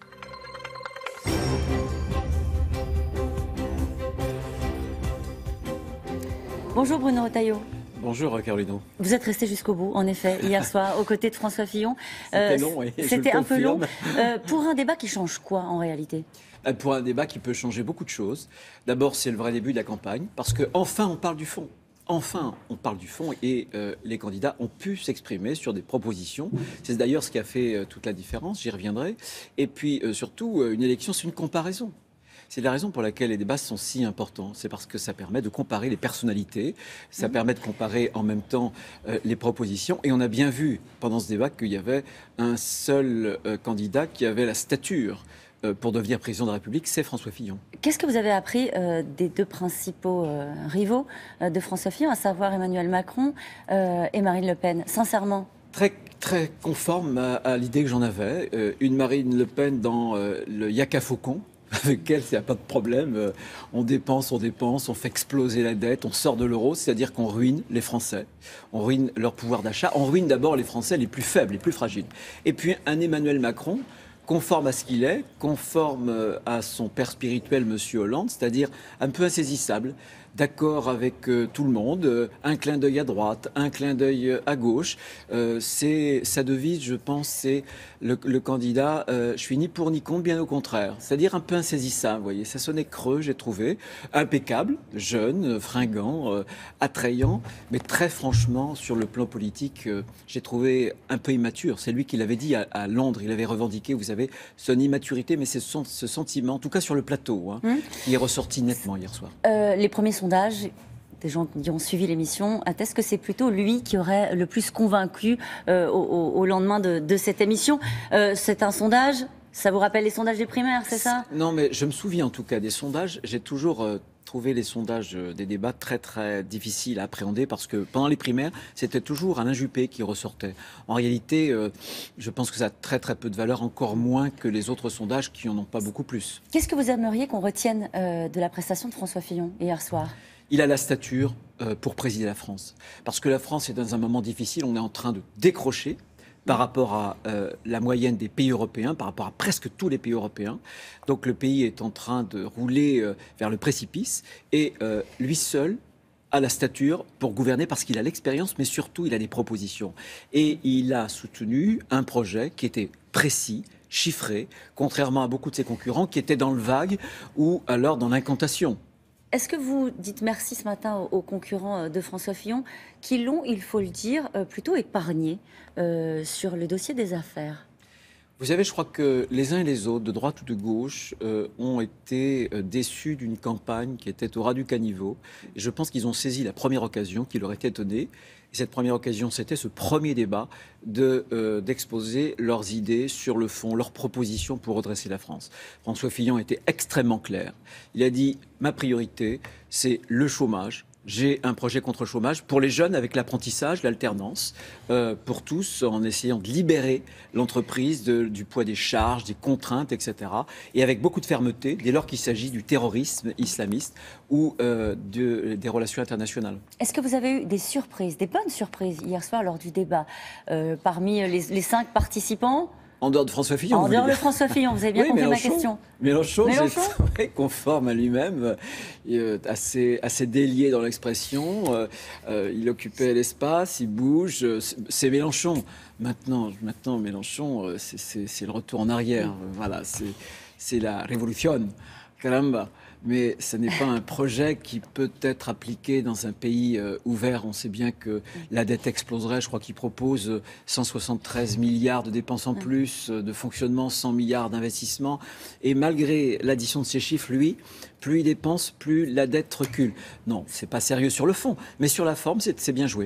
Bonjour Bruno Retailleau. Bonjour Caroline. Vous êtes resté jusqu'au bout, en effet, hier soir, aux côtés de François Fillon. C'était euh, long, oui. C'était un peu long. Euh, pour un débat qui change quoi, en réalité ? Pour un débat qui peut changer beaucoup de choses. D'abord, c'est le vrai début de la campagne, parce qu'enfin, on parle du fond. Enfin, on parle du fond et euh, les candidats ont pu s'exprimer sur des propositions. C'est d'ailleurs ce qui a fait euh, toute la différence, j'y reviendrai. Et puis, euh, surtout, euh, une élection, c'est une comparaison. C'est la raison pour laquelle les débats sont si importants. C'est parce que ça permet de comparer les personnalités, ça permet de comparer en même temps euh, les propositions. Et on a bien vu pendant ce débat qu'il y avait un seul euh, candidat qui avait la stature euh, pour devenir président de la République, c'est François Fillon. Qu'est-ce que vous avez appris euh, des deux principaux euh, rivaux euh, de François Fillon, à savoir Emmanuel Macron euh, et Marine Le Pen, sincèrement ? Très, très conforme à, à l'idée que j'en avais. Euh, une Marine Le Pen dans euh, le Yaka Faucon, avec elle, il n'y a pas de problème. Euh, on dépense, on dépense, on fait exploser la dette, on sort de l'euro, c'est-à-dire qu'on ruine les Français, on ruine leur pouvoir d'achat, on ruine d'abord les Français les plus faibles, les plus fragiles. Et puis un Emmanuel Macron, conforme à ce qu'il est, conforme à son père spirituel, Monsieur Hollande, c'est-à-dire un peu insaisissable, d'accord avec euh, tout le monde, euh, un clin d'œil à droite, un clin d'œil à gauche. Euh, c'est sa devise, je pense, c'est le, le candidat euh, je suis ni pour ni contre, bien au contraire. C'est-à-dire un peu insaisissable, vous voyez. Ça sonnait creux, j'ai trouvé. Impeccable, jeune, fringant, euh, attrayant, mais très franchement, sur le plan politique, euh, j'ai trouvé un peu immature. C'est lui qui l'avait dit à, à Londres, il avait revendiqué, vous savez, son immaturité, mais c'est son, ce sentiment, en tout cas sur le plateau, hein, mmh. qui est ressorti nettement hier soir. Euh, les premiers sondages, des gens qui ont suivi l'émission, attestent que c'est plutôt lui qui aurait le plus convaincu euh, au, au lendemain de, de cette émission. Euh, c'est un sondage, ça vous rappelle les sondages des primaires, c'est ça ? Non, mais je me souviens en tout cas des sondages. J'ai toujours euh, trouvé les sondages euh, des débats très très difficiles à appréhender parce que pendant les primaires, c'était toujours Alain Juppé qui ressortait. En réalité, euh, je pense que ça a très très peu de valeur, encore moins que les autres sondages qui en ont pas beaucoup plus. Qu'est-ce que vous aimeriez qu'on retienne euh, de la prestation de François Fillon hier soir ? Il a la stature euh, pour présider la France. Parce que la France est dans un moment difficile, on est en train de décrocher par rapport à euh, la moyenne des pays européens, par rapport à presque tous les pays européens. Donc le pays est en train de rouler euh, vers le précipice et euh, lui seul a la stature pour gouverner parce qu'il a l'expérience, mais surtout il a des propositions. Et il a soutenu un projet qui était précis, chiffré, contrairement à beaucoup de ses concurrents qui étaient dans le vague ou alors dans l'incantation. Est-ce que vous dites merci ce matin aux concurrents de François Fillon qui l'ont, il faut le dire, plutôt épargné euh, sur le dossier des affaires ? Vous savez, je crois que les uns et les autres, de droite ou de gauche, euh, ont été euh, déçus d'une campagne qui était au ras du caniveau. Et je pense qu'ils ont saisi la première occasion qui leur était donnée. Et cette première occasion, c'était ce premier débat de, euh, d'exposer leurs idées sur le fond, leurs propositions pour redresser la France. François Fillon était extrêmement clair. Il a dit « Ma priorité, c'est le chômage. J'ai un projet contre le chômage pour les jeunes avec l'apprentissage, l'alternance, euh, pour tous, en essayant de libérer l'entreprise de, du poids des charges, des contraintes, et cetera. Et avec beaucoup de fermeté, dès lors qu'il s'agit du terrorisme islamiste ou euh, de, des relations internationales. Est-ce que vous avez eu des surprises, des bonnes surprises hier soir lors du débat euh, parmi les, les cinq participants ? En dehors de François Fillon. En dehors de François Fillon, vous avez bien oui, compris Mélenchon, ma question. Mélenchon, Mélenchon c'est conforme à lui-même, euh, assez, assez délié dans l'expression. Euh, euh, il occupait l'espace, il bouge. Euh, c'est Mélenchon. Maintenant, maintenant Mélenchon, euh, c'est le retour en arrière. Euh, voilà, c'est la révolution. Caramba. Mais ce n'est pas un projet qui peut être appliqué dans un pays euh, ouvert. On sait bien que la dette exploserait. Je crois qu'il propose euh, cent soixante-treize milliards de dépenses en plus, euh, de fonctionnement, cent milliards d'investissements. Et malgré l'addition de ces chiffres, lui, plus il dépense, plus la dette recule. Non, c'est pas sérieux sur le fond. Mais sur la forme, c'est bien joué.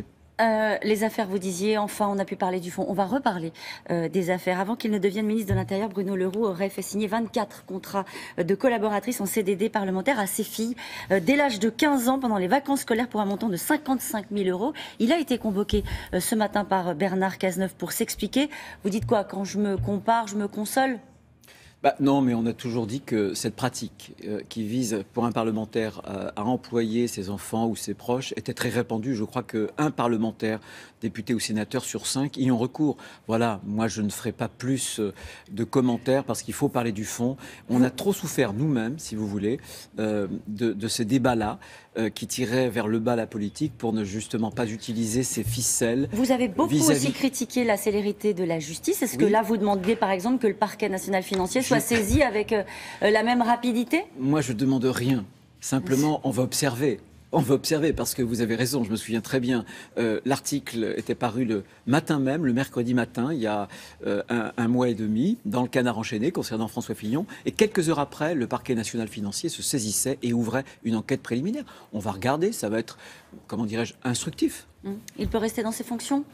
Euh, les affaires, vous disiez, enfin, on a pu parler du fond. On va reparler euh, des affaires. Avant qu'il ne devienne ministre de l'Intérieur, Bruno Le Roux aurait fait signer vingt-quatre contrats de collaboratrices en C D D parlementaire à ses filles euh, dès l'âge de quinze ans pendant les vacances scolaires pour un montant de cinquante-cinq mille euros. Il a été convoqué euh, ce matin par Bernard Cazeneuve pour s'expliquer. Vous dites quoi? Quand je me compare, je me console? Bah, non, mais on a toujours dit que cette pratique euh, qui vise pour un parlementaire euh, à employer ses enfants ou ses proches était très répandue. Je crois qu'un parlementaire, député ou sénateur sur cinq, y ont recours. Voilà, moi je ne ferai pas plus euh, de commentaires parce qu'il faut parler du fond. On a trop souffert nous-mêmes, si vous voulez, euh, de, de ces débats-là euh, qui tiraient vers le bas la politique pour ne justement pas utiliser ces ficelles. Vous avez beaucoup vis-à-vis... aussi critiqué la célérité de la justice. Est-ce que Oui. là, vous demandiez par exemple que le parquet national financier soit saisi avec euh, la même rapidité? Moi, je ne demande rien. Simplement, on va observer. On va observer, parce que vous avez raison, je me souviens très bien, euh, l'article était paru le matin même, le mercredi matin, il y a euh, un, un mois et demi, dans le Canard enchaîné, concernant François Fillon, et quelques heures après, le parquet national financier se saisissait et ouvrait une enquête préliminaire. On va regarder, ça va être, comment dirais-je, instructif. Il peut rester dans ses fonctions?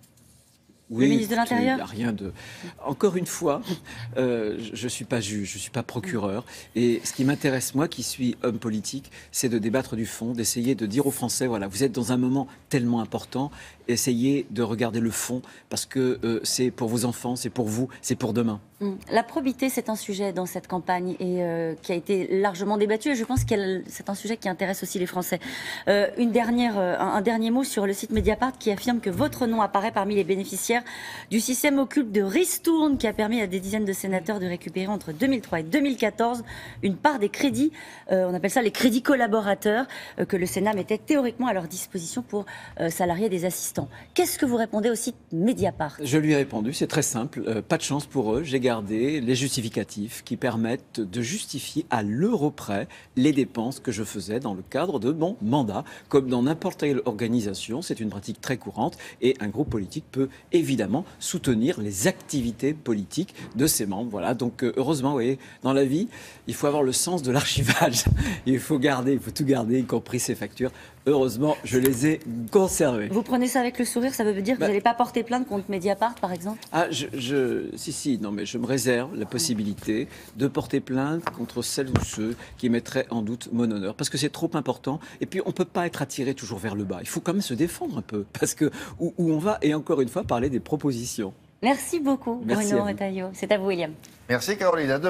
Oui, le ministre de l'Intérieur? Il n'y a rien de... Encore une fois, euh, je ne suis pas juge, je ne suis pas procureur. Et ce qui m'intéresse, moi qui suis homme politique, c'est de débattre du fond, d'essayer de dire aux Français, voilà, vous êtes dans un moment tellement important, essayez de regarder le fond, parce que euh, c'est pour vos enfants, c'est pour vous, c'est pour demain. La probité, c'est un sujet dans cette campagne et euh, qui a été largement débattu. Et je pense que c'est un sujet qui intéresse aussi les Français. Euh, une dernière, euh, un, un dernier mot sur le site Mediapart qui affirme que votre nom apparaît parmi les bénéficiaires du système occulte de ristourne qui a permis à des dizaines de sénateurs de récupérer entre deux mille trois et deux mille quatorze une part des crédits, euh, on appelle ça les crédits collaborateurs, euh, que le Sénat mettait théoriquement à leur disposition pour euh, salarier des assistants. Qu'est-ce que vous répondez au site Mediapart? Je lui ai répondu, c'est très simple, euh, pas de chance pour eux, j'ai gardé les justificatifs qui permettent de justifier à l'euro près les dépenses que je faisais dans le cadre de mon mandat. Comme dans n'importe quelle organisation, c'est une pratique très courante et un groupe politique peut évidemment soutenir les activités politiques de ses membres. Voilà, donc euh, heureusement, vous voyez, dans la vie, il faut avoir le sens de l'archivage. Il faut garder, il faut tout garder, y compris ses factures. Heureusement, je les ai conservées. Vous prenez ça avec le sourire, ça veut dire que Bah, vous n'allez pas porter plainte contre Mediapart, par exemple? Ah, je, je, si, si, non, mais je me réserve la possibilité de porter plainte contre celles ou ceux qui mettraient en doute mon honneur, parce que c'est trop important. Et puis, on ne peut pas être attiré toujours vers le bas. Il faut quand même se défendre un peu, parce que où, où on va, et encore une fois, parler des propositions. Merci beaucoup, Merci Bruno à vous. Retailleau. C'est à vous, William. Merci Caroline, à demain.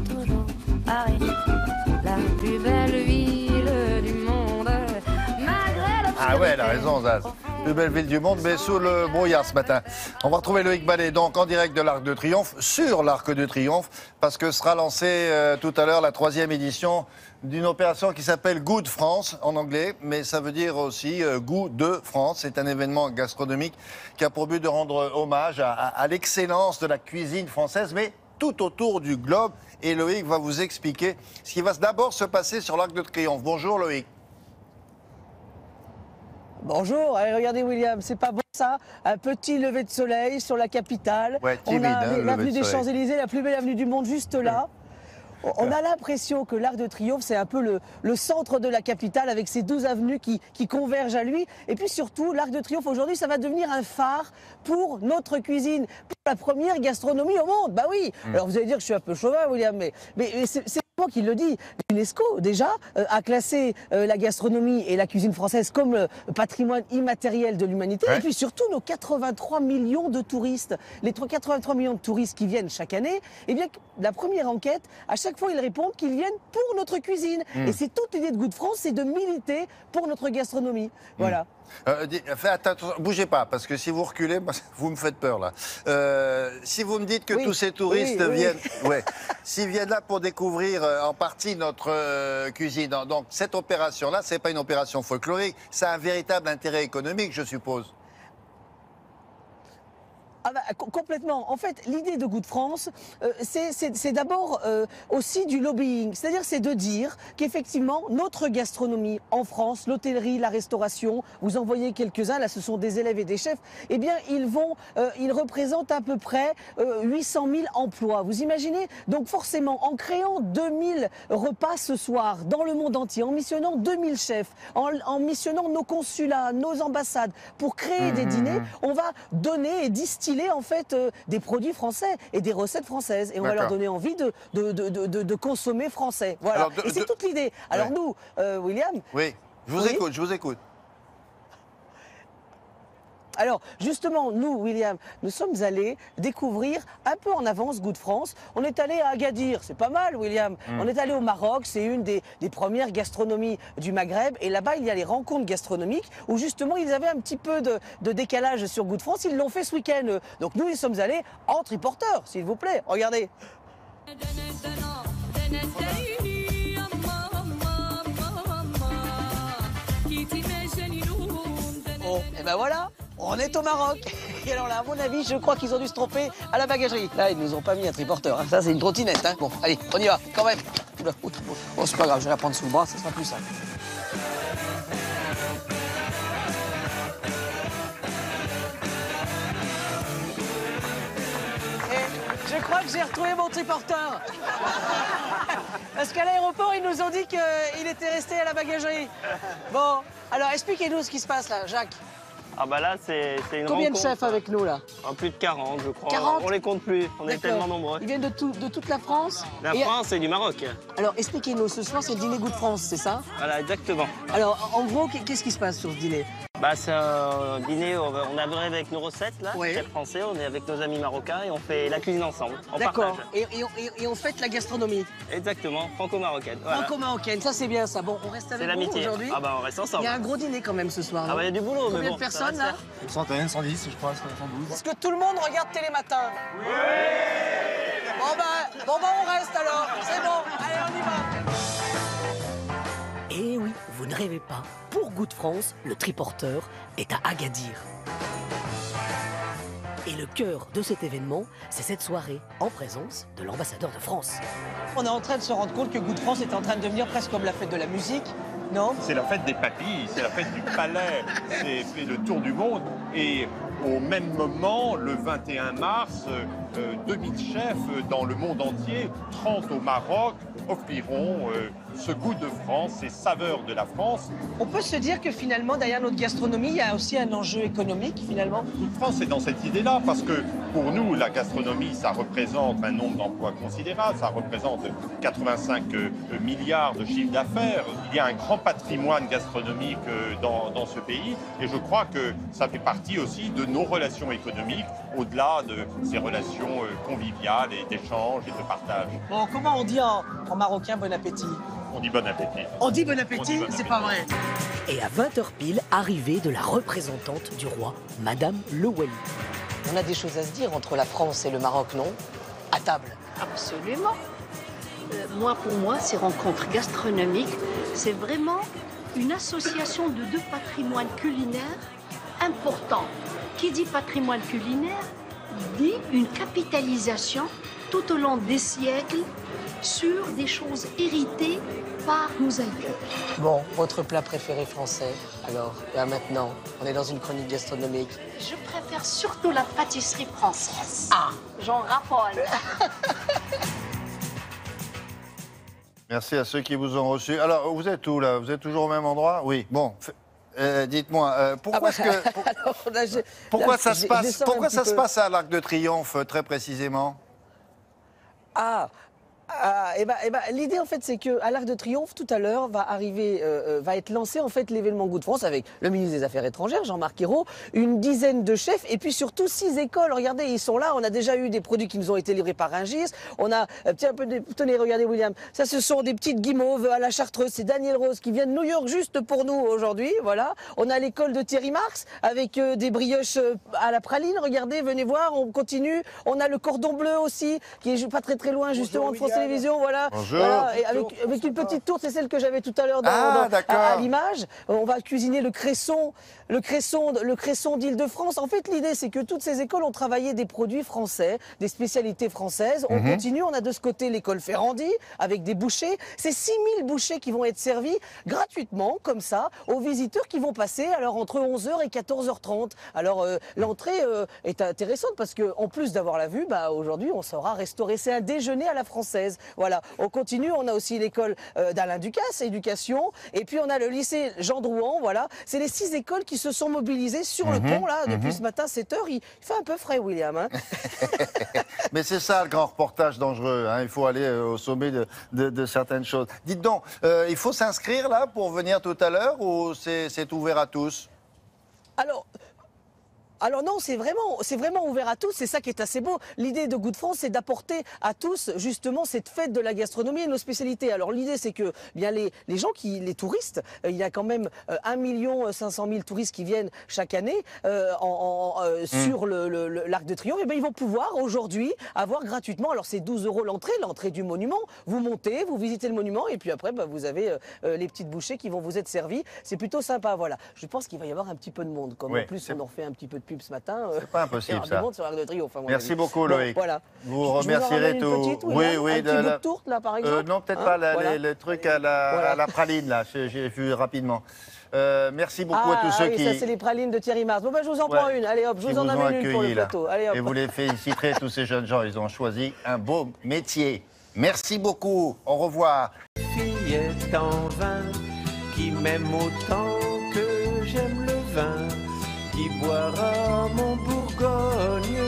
Paris, la plus belle ville du monde, malgré le Ah ouais, elle a raison, Zaz. Plus belle ville du monde, mais sous le brouillard ce matin. On va retrouver Loïc Ballet, donc en direct de l'Arc de Triomphe, sur l'Arc de Triomphe, parce que sera lancée euh, tout à l'heure la troisième édition d'une opération qui s'appelle Good France en anglais, mais ça veut dire aussi euh, Goût de France. C'est un événement gastronomique qui a pour but de rendre hommage à, à, à l'excellence de la cuisine française, mais tout autour du globe. Et Loïc va vous expliquer ce qui va d'abord se passer sur l'Arc de Triomphe. Bonjour Loïc. Bonjour, allez, regardez William, c'est pas beau ça? Un petit lever de soleil sur la capitale. Ouais, timide, On a hein, le l'avenue lever de des soleil. Champs-Élysées, la plus belle avenue du monde, juste là. On a l'impression que l'Arc de Triomphe, c'est un peu le, le centre de la capitale avec ses douze avenues qui, qui convergent à lui. Et puis surtout, l'Arc de Triomphe, aujourd'hui, ça va devenir un phare pour notre cuisine, pour la première gastronomie au monde. Bah oui. Mm. Alors vous allez dire que je suis un peu chauvin, William, mais, mais, mais c'est c'est moi qui le dis. L'UNESCO, déjà, euh, a classé euh, la gastronomie et la cuisine française comme le patrimoine immatériel de l'humanité. Ouais. Et puis surtout, nos quatre-vingt-trois millions de touristes. Les quatre-vingt-trois millions de touristes qui viennent chaque année, eh bien, la première enquête, à chaque fois, ils répondent qu'ils viennent pour notre cuisine. Mm. Et c'est toute l'idée de Good France, c'est de militer pour notre gastronomie. Voilà. Euh, dis- faites attention, bougez pas, parce que si vous reculez, moi, vous me faites peur là. Euh, si vous me dites que Oui, tous ces touristes oui, oui. viennent, ouais, s'ils viennent là pour découvrir euh, en partie notre euh, cuisine, donc cette opération-là, c'est pas une opération folklorique, ça a un véritable intérêt économique, je suppose. Ah bah, co- complètement. En fait, l'idée de Goût de France, euh, c'est- c'est c'est d'abord euh, aussi du lobbying. C'est-à-dire, c'est de dire qu'effectivement, notre gastronomie en France, l'hôtellerie, la restauration, vous en voyez quelques-uns, là ce sont des élèves et des chefs, eh bien, ils vont, euh, ils représentent à peu près euh, huit cent mille emplois. Vous imaginez? Donc forcément, en créant deux mille repas ce soir dans le monde entier, en missionnant deux mille chefs, en, en missionnant nos consulats, nos ambassades, pour créer des dîners, on va donner et distiller en fait euh, des produits français et des recettes françaises. Et on va leur D'accord. donner envie de, de, de, de, de- de consommer français. Voilà. Alors, de- et c'est de- toute l'idée. Alors Ouais. nous, euh, William. Oui, je vous Oui. écoute, je vous écoute. Alors, justement, nous, William, nous sommes allés découvrir un peu en avance Goût de France. On est allé à Agadir, c'est pas mal, William. Mm. On est allé au Maroc, c'est une des, des premières gastronomies du Maghreb. Et là-bas, il y a les rencontres gastronomiques où, justement, ils avaient un petit peu de, de décalage sur Goût de France. Ils l'ont fait ce week-end. eux. Donc, nous, ils sommes allés en triporteur, s'il vous plaît. Regardez. Bon, et ben voilà, on est au Maroc. Et alors là, à mon avis, je crois qu'ils ont dû se tromper à la bagagerie. Là, ils nous ont pas mis un triporteur. hein. Ça, c'est une trottinette. Hein. Bon, allez, on y va, quand même. Oula, oula, oula. Bon, c'est pas grave, je vais la prendre sous le bras, ça sera plus simple. Et je crois que j'ai retrouvé mon triporteur. Parce qu'à l'aéroport, ils nous ont dit qu'il était resté à la bagagerie. Bon, alors expliquez-nous ce qui se passe là, Jacques. Ah bah là, c'est c'est une Combien de rencontre. chefs avec nous là? Ah, plus de quarante, je crois. quarante? On les compte plus, on est D'accord. tellement nombreux. Ils viennent de, tout- de toute la France? La Et- France et du Maroc. Alors expliquez-nous, ce soir c'est le dîner Goût de France, c'est ça? Voilà, exactement. Alors en gros, qu'est-ce qui se passe sur ce dîner? Bah, c'est un dîner, on va- on est avec nos recettes, là, Oui. chef français, on est avec nos amis marocains et on fait la cuisine ensemble. On D'accord. partage. Et, et on- et- et on fête la gastronomie Exactement, franco-marocaine. Voilà. franco-marocaine, ça c'est bien ça. Bon, on reste C'est avec vous l'amitié. aujourd'hui? Ah bah, on reste ensemble. Il y a un gros dîner quand même ce soir. Ah non bah, il y a du boulot, mais Combien bon, de ça personnes va se là? faire. Une centaine, cent dix, je crois, cent douze. Est-ce que tout le monde regarde Télématin? Oui. Bon bah, bon bah on reste alors, c'est bon, allez on y va. Eh oui, vous ne rêvez pas. Pour Goût de France, le triporteur est à Agadir. Et le cœur de cet événement, c'est cette soirée en présence de l'ambassadeur de France. On est en train de se rendre compte que Goût de France est en train de devenir presque comme la fête de la musique, non? C'est la fête des papilles, c'est la fête du palais, c'est fait le tour du monde. Et au même moment, le vingt et un mars, euh, deux mille chefs dans le monde entier, trente au Maroc, offriront euh, ce goût de France, ces saveurs de la France. On peut se dire que finalement, derrière notre gastronomie, il y a aussi un enjeu économique, finalement. Goût de France est dans cette idée-là, parce que pour nous, la gastronomie, ça représente un nombre d'emplois considérable, ça représente quatre-vingt-cinq euh, milliards de chiffre d'affaires. Il y a un grand patrimoine gastronomique euh, dans, dans ce pays, et je crois que ça fait partie aussi de nos relations économiques, au-delà de ces relations euh, conviviales et d'échanges et de partage. Bon, comment on dit en, en marocain bon appétit? On dit bon appétit. On dit bon On appétit, dit bon c'est appétit. pas vrai. Et à vingt heures pile, arrivée de la représentante du roi, Madame Le Wali. On a des choses à se dire entre la France et le Maroc, non? À table. Absolument. Euh, moi, pour moi, ces rencontres gastronomiques, c'est vraiment une association de deux patrimoines culinaires importants. Qui dit patrimoine culinaire dit une capitalisation tout au long des siècles sur des choses héritées par nos aïeux. Bon, votre plat préféré français, alors, là maintenant, on est dans une chronique gastronomique. Je préfère surtout la pâtisserie française. Ah, j'en raffole. Merci à ceux qui vous ont reçu. Alors, vous êtes où là? Vous êtes toujours au même endroit? Oui. Bon, f- euh, dites-moi, euh, pourquoi, est-ce que, pour- Alors, là, je- pourquoi là, ça, je- se je passe, descends un pourquoi petit ça se peu. passe à l'Arc de Triomphe, euh, très précisément? Ah, ah, eh ben, eh ben, l'idée en fait c'est que à l'Arc de Triomphe tout à l'heure va arriver, euh, euh, va être lancé en fait l'événement Goût de France avec le ministre des Affaires étrangères Jean-Marc Ayrault, une dizaine de chefs et puis surtout six écoles. Regardez, ils sont là. On a déjà eu des produits qui nous ont été livrés par Rungis. On a euh, tiens un peu de, tenez, regardez William, ça ce sont des petites guimauves à la Chartreuse. C'est Daniel Rose qui vient de New York juste pour nous aujourd'hui. Voilà. On a l'école de Thierry Marx avec euh, des brioches euh, à la praline. Regardez, venez voir. On continue. On a le cordon bleu aussi qui est pas très très loin justement de France. Télévisions, voilà. Bonjour. Voilà, et avec, avec une petite tourte, c'est celle que j'avais tout à l'heure dans, Ah, dans- d'accord. à, à l'image. On va cuisiner le cresson, le cresson, le cresson d'Île-de-France. En fait, l'idée, c'est que toutes ces écoles ont travaillé des produits français, des spécialités françaises. On Mhm. continue, on a de ce côté l'école Ferrandi, avec des bouchers. C'est six mille bouchers qui vont être servis gratuitement, comme ça, aux visiteurs qui vont passer alors entre onze heures et quatorze heures trente. Alors, euh, l'entrée euh, est intéressante parce qu'en plus d'avoir la vue, bah, aujourd'hui, on saura restaurer. C'est un déjeuner à la française. Voilà. On continue, on a aussi l'école euh, d'Alain Ducasse, éducation. Et puis, on a le lycée Jean Drouan, voilà. C'est les six écoles qui se sont mobilisées sur le Mhm, pont, là, depuis mhm. ce matin, sept heures. Il, il fait un peu frais, William. Hein. Mais c'est ça le grand reportage dangereux. Hein. Il faut aller euh, au sommet de, de- de certaines choses. Dites donc, euh, il faut s'inscrire là pour venir tout à l'heure ou c'est c'est ouvert à tous? Alors, alors non, c'est vraiment, c'est vraiment ouvert à tous, c'est ça qui est assez beau. L'idée de Goût de France, c'est d'apporter à tous justement cette fête de la gastronomie et de nos spécialités. Alors l'idée, c'est que bien les, les gens, qui, les touristes, euh, il y a quand même euh, un million cinq cent mille touristes qui viennent chaque année euh, en, en, euh, sur le, le- le- l'Arc de Triomphe. Et bien ils vont pouvoir aujourd'hui avoir gratuitement, alors c'est douze euros l'entrée, l'entrée du monument. Vous montez, vous visitez le monument et puis après, bah, vous avez euh, euh, les petites bouchées qui vont vous être servies. C'est plutôt sympa, voilà. Je pense qu'il va y avoir un petit peu de monde, comme Oui, en plus c'est- on en fait un petit peu de pub ce matin. C'est pas impossible, il y ça. aura du monde sur l'Arc de Triomphe, à mon Merci avis. beaucoup, Bon, Loïc. Voilà. Vous Je vous en remercierez ramène une tout. petite, Oui, William, oui. un de petit bout la- de tourte, là, par exemple. Euh, non, peut-être Hein, pas la- voilà. les, les trucs à la, Voilà. à la praline, là. J'ai j'ai vu rapidement. Euh, merci beaucoup Ah, à tous ceux ah oui, qui. ça c'est les pralines de Thierry Mars. Bon ben je vous en Ouais. prends une. Allez hop, je qui vous en vous ont amène une pour le accueillis, là. plateau. Allez hop. Et vous les féliciterez, tous ces jeunes gens. Ils ont choisi un beau métier. Merci beaucoup. Au revoir. Fillette en vin qui m'aime autant que j'aime le vin, qui boira mon Bourgogne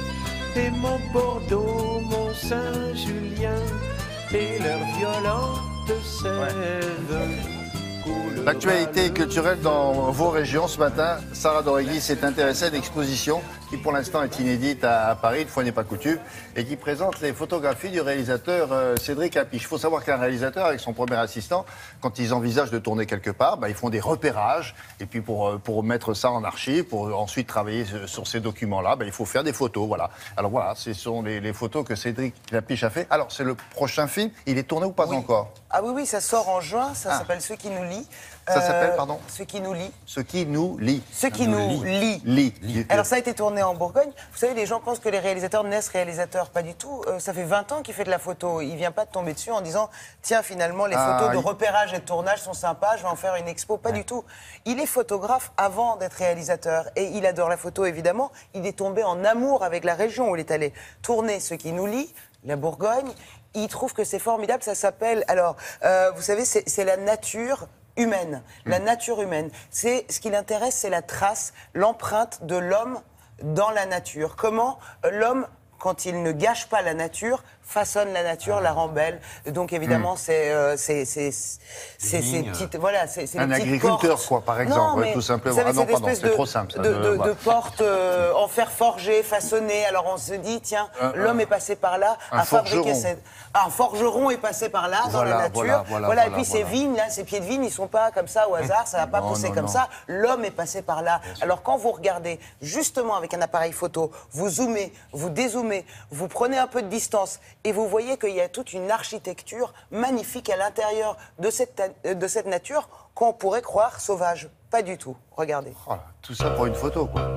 et mon Bordeaux, mon Saint-Julien et leur violente sève. L'actualité culturelle dans vos régions ce matin, Sarah Doregui s'est intéressée à une exposition qui pour l'instant est inédite à, à Paris, une fois n'est pas coutume, et qui présente les photographies du réalisateur euh, Cédric Hapiche. Il faut savoir qu'un réalisateur avec son premier assistant, quand ils envisagent de tourner quelque part, bah, ils font des repérages, et puis pour, euh, pour mettre ça en archive, pour ensuite travailler sur, sur ces documents-là, bah, il faut faire des photos. Voilà. Alors voilà, ce sont les, les photos que Cédric Hapiche a fait. Alors c'est le prochain film, il est tourné ou pas encore? Ah oui, oui, ça sort en juin, ça Ah. s'appelle Ceux qui nous lient. Ça Euh, s'appelle, pardon? Ceux qui nous lient. Ce qui nous lie. Ceux qui nous lient. Lie. Alors ça a été tourné en Bourgogne. Vous savez, les gens pensent que les réalisateurs naissent réalisateurs. Pas du tout. Euh, ça fait vingt ans qu'il fait de la photo. Il vient pas de tomber dessus en disant tiens, finalement, les Ah, photos de il- repérage et de tournage sont sympas, je vais en faire une expo. Pas du tout. Il est photographe avant d'être réalisateur. Et il adore la photo, évidemment. Il est tombé en amour avec la région où il est allé tourner Ceux qui nous lient, la Bourgogne. Il trouve que c'est formidable. Ça s'appelle... Alors, euh, vous savez, c'est c'est la nature humaine. La nature humaine. C'est ce qui l'intéresse, c'est la trace, l'empreinte de l'homme dans la nature. Comment euh, l'homme, quand il ne gâche pas la nature, façonne la nature, la rend belle. Donc évidemment, Mm. c'est euh, c'est c'est c'est ces Vignes. petites voilà, c'est c'est Un les petites agriculteur, portes. quoi, par exemple, Non, ouais, mais tout simplement. vous savez, Ah non, cette pardon, espèce c'est de- trop simple, ça, De, de- de- voilà. de portes euh, en fer forgé, façonnées. Alors on se dit, tiens, Un- l'homme un- est passé par là un à fabriquer forgeron. cette. Ah, un forgeron est passé par là dans Voilà, la nature. voilà, voilà, et voilà, puis ces voilà. vignes là, ces pieds de vigne, ils sont pas comme ça au hasard. Ça va pas Non, pousser non, comme non. ça. L'homme est passé par là. Alors quand vous regardez justement avec un appareil photo, vous zoomez, vous dézoomez, vous prenez un peu de distance et vous voyez qu'il y a toute une architecture magnifique à l'intérieur de cette, de cette nature qu'on pourrait croire sauvage. Pas du tout. Regardez. Oh là, tout ça pour une photo, quoi.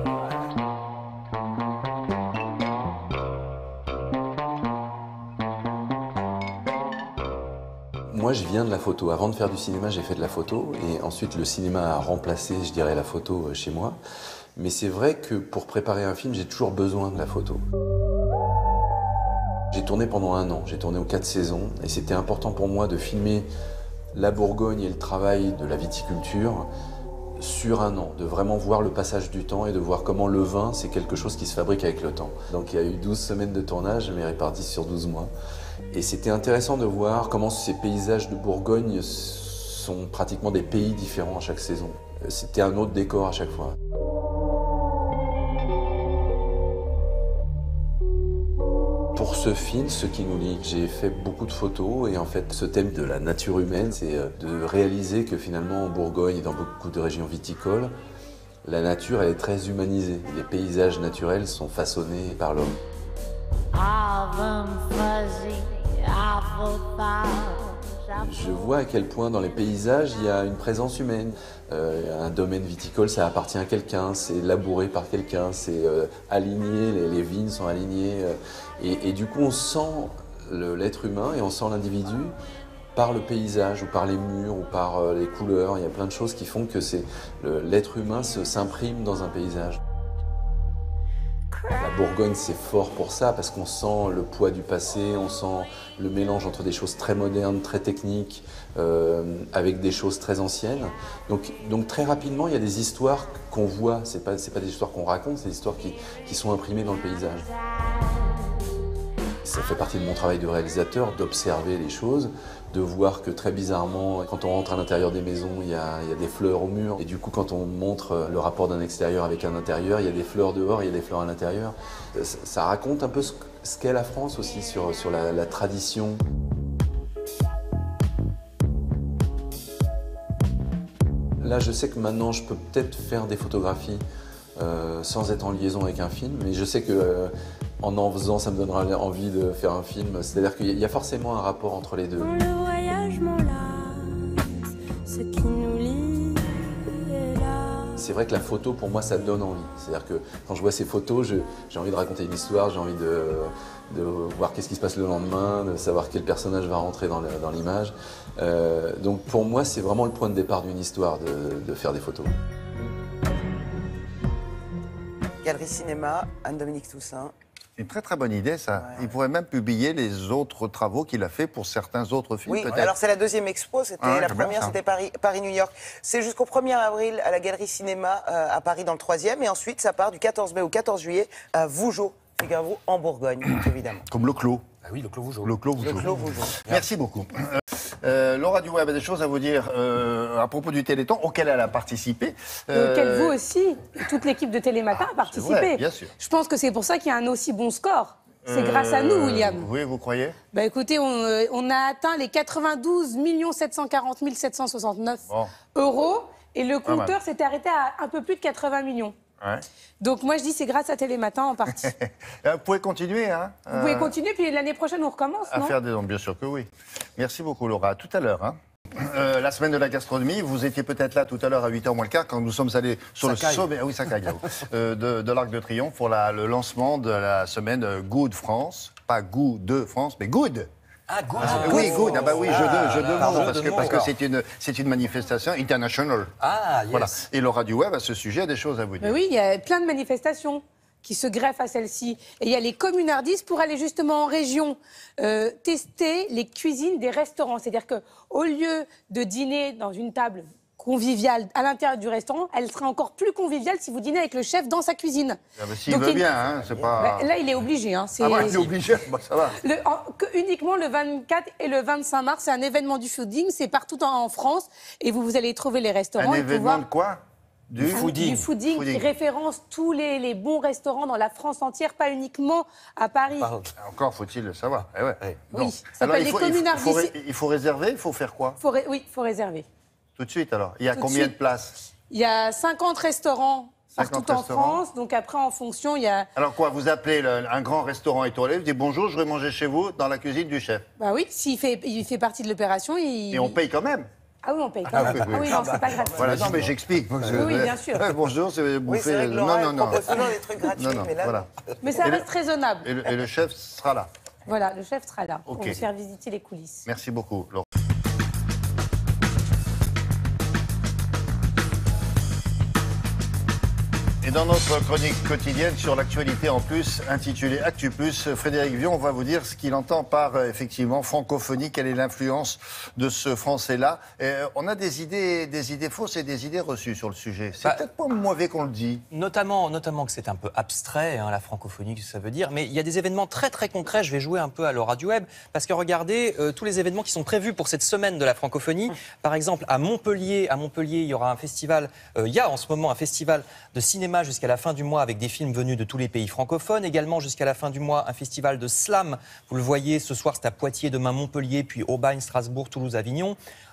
Moi, je viens de la photo. Avant de faire du cinéma, j'ai fait de la photo. Et ensuite, le cinéma a remplacé, je dirais, la photo euh, chez moi. Mais c'est vrai que pour préparer un film, j'ai toujours besoin de la photo. J'ai tourné pendant un an. J'ai tourné aux quatre saisons. Et c'était important pour moi de filmer la Bourgogne et le travail de la viticulture sur un an, de vraiment voir le passage du temps et de voir comment le vin, c'est quelque chose qui se fabrique avec le temps. Donc il y a eu douze semaines de tournage, mais réparties sur douze mois. Et c'était intéressant de voir comment ces paysages de Bourgogne sont pratiquement des pays différents à chaque saison. C'était un autre décor à chaque fois. Pour ce film, Ce qui nous lie, j'ai fait beaucoup de photos et en fait ce thème de la nature humaine, c'est de réaliser que finalement en Bourgogne et dans beaucoup de régions viticoles, la nature elle est très humanisée. Les paysages naturels sont façonnés par l'homme. Ave Fazi, Je vois à quel point dans les paysages, il y a une présence humaine. Euh, un domaine viticole, ça appartient à quelqu'un, c'est labouré par quelqu'un, c'est euh, aligné, les, les vignes sont alignées. Euh, et, et du coup, on sent l'être humain et on sent l'individu par le paysage ou par les murs ou par euh, les couleurs. Il y a plein de choses qui font que l'être humain s'imprime dans un paysage. La Bourgogne, c'est fort pour ça, parce qu'on sent le poids du passé, on sent le mélange entre des choses très modernes, très techniques, euh, avec des choses très anciennes. Donc, donc très rapidement, il y a des histoires qu'on voit, c'est pas, c'est pas des histoires qu'on raconte, c'est des histoires qui, qui sont imprimées dans le paysage. Ça fait partie de mon travail de réalisateur, d'observer les choses, de voir que très bizarrement, quand on rentre à l'intérieur des maisons, il y, a, il y a des fleurs au mur. Et du coup, quand on montre le rapport d'un extérieur avec un intérieur, il y a des fleurs dehors, il y a des fleurs à l'intérieur. Ça, ça raconte un peu ce, ce qu'est la France aussi, sur, sur la, la tradition. Là, je sais que maintenant, je peux peut-être faire des photographies euh, sans être en liaison avec un film, mais je sais que euh, en en faisant, ça me donnera envie de faire un film. C'est-à-dire qu'il y a forcément un rapport entre les deux. Le voyage m'enlace, ce qui nous lie est là. C'est vrai que la photo, pour moi, ça donne envie. C'est-à-dire que quand je vois ces photos, j'ai envie de raconter une histoire, j'ai envie de, de voir qu'est-ce qui se passe le lendemain, de savoir quel personnage va rentrer dans l'image. Euh, donc pour moi, c'est vraiment le point de départ d'une histoire, de, de faire des photos. Galerie Cinéma, Anne-Dominique Toussaint. C'est une très très bonne idée, ça. Ouais. Il pourrait même publier les autres travaux qu'il a fait pour certains autres films, oui, peut-être. Alors c'est la deuxième expo, c'était ah, la première, c'était Paris, Paris-New York. C'est jusqu'au premier avril à la Galerie Cinéma euh, à Paris dans le troisième, et ensuite ça part du quatorze mai au quatorze juillet à Vougeot, figurez-vous, en Bourgogne, évidemment. Comme le Clos. Ah oui, le Clos Vougeot. Le Clos Vougeot. Le Clos Vougeot. Merci beaucoup. Euh, Laura Duweb a des choses à vous dire euh, à propos du Téléthon auquel elle a participé. Euh, auquel vous aussi, toute l'équipe de Télématin ah, a participé. Vrai, bien sûr. Je pense que c'est pour ça qu'il y a un aussi bon score. C'est euh, grâce à nous, William. Oui, vous croyez? Bah écoutez, on, euh, on a atteint les quatre-vingt-douze millions sept cent quarante mille sept cent soixante-neuf bon. euros et le compteur s'était arrêté à un peu plus de quatre-vingts millions. Ouais. Donc moi je dis c'est grâce à Télématin en partie. Vous pouvez continuer, hein? Vous pouvez continuer, puis l'année prochaine on recommence, à non? faire des dons, bien sûr que oui. Merci beaucoup, Laura. À tout à l'heure. Hein. Euh, la semaine de la gastronomie, vous étiez peut-être là tout à l'heure à huit heures moins le quart quand nous sommes allés sur ça le caille. sommet ah oui, ça caille, euh, de, de l'Arc de Triomphe pour la, le lancement de la semaine Good France. Pas Goût de France, mais Good. Ah, good. Ah, oui, good. Ah, bah oui, je ah, de, je demande parce que parce que c'est une c'est une manifestation internationale. Ah, yes. Voilà. Et Laura Duweb à ce sujet a des choses à vous dire. Mais oui, il y a plein de manifestations qui se greffent à celle-ci. Et il y a les communardistes pour aller justement en région euh, tester les cuisines des restaurants. C'est-à-dire qu'au lieu de dîner dans une table conviviale à l'intérieur du restaurant, elle sera encore plus conviviale si vous dînez avec le chef dans sa cuisine. Ah bah, s'il veut il... bien, hein, c'est pas... Bah, là, il est obligé. Hein, ah ouais, il est obligé, bah, ça va. Le, en, que, uniquement le vingt-quatre et le vingt-cinq mars, c'est un événement du fooding, c'est partout en, en France, et vous, vous allez trouver les restaurants. Un événement pouvoir... de quoi? Du fooding. Du fooding, fooding qui référence tous les, les bons restaurants dans la France entière, pas uniquement à Paris. Pardon. Encore faut-il le savoir. Eh ouais. Eh, oui, ça s'appelle les communardistes. Il, il, il faut réserver, il faut faire quoi? faut ré... Oui, il faut réserver. Tout de suite alors. Il y a Tout combien de, de places? Il y a cinquante restaurants partout en France. Donc après, en fonction, il y a... Alors quoi, vous appelez le, un grand restaurant étoilé, vous dites bonjour, je vais manger chez vous dans la cuisine du chef. Bah oui, s'il fait, il fait partie de l'opération, il... Et on paye quand même? Ah oui, on paye quand même. Ah oui, oui. Ah oui non, c'est pas gratuit. Voilà, non, mais j'explique. Oui, oui, bien sûr. Bonjour, c'est bouffer... Oui, non, non, non. toujours des trucs gratuits, non, non, mais là... Voilà. Mais ça et reste le, raisonnable. Et le, et le chef sera là? Voilà, le chef sera là okay. pour vous faire visiter les coulisses. Merci beaucoup, Laurent. Et dans notre chronique quotidienne sur l'actualité en plus, intitulée Actu Plus, Frédéric Vion va vous dire ce qu'il entend par, euh, effectivement, francophonie, quelle est l'influence de ce français-là. Euh, on a des idées, des idées fausses et des idées reçues sur le sujet. C'est bah, peut-être pas mauvais qu'on le dit. Notamment, notamment que c'est un peu abstrait, hein, la francophonie, ce que ça veut dire. Mais il y a des événements très très concrets. Je vais jouer un peu à Laura Duweb, parce que regardez, euh, tous les événements qui sont prévus pour cette semaine de la francophonie. Par exemple, à Montpellier, à Montpellier, il y aura un festival, euh, il y a en ce moment un festival de cinéma jusqu'à la fin du mois avec des films venus de tous les pays francophones. Également jusqu'à la fin du mois, un festival de slam. Vous le voyez, ce soir c'est à Poitiers, demain Montpellier, puis Aubagne, Strasbourg, Toulouse, Avignon.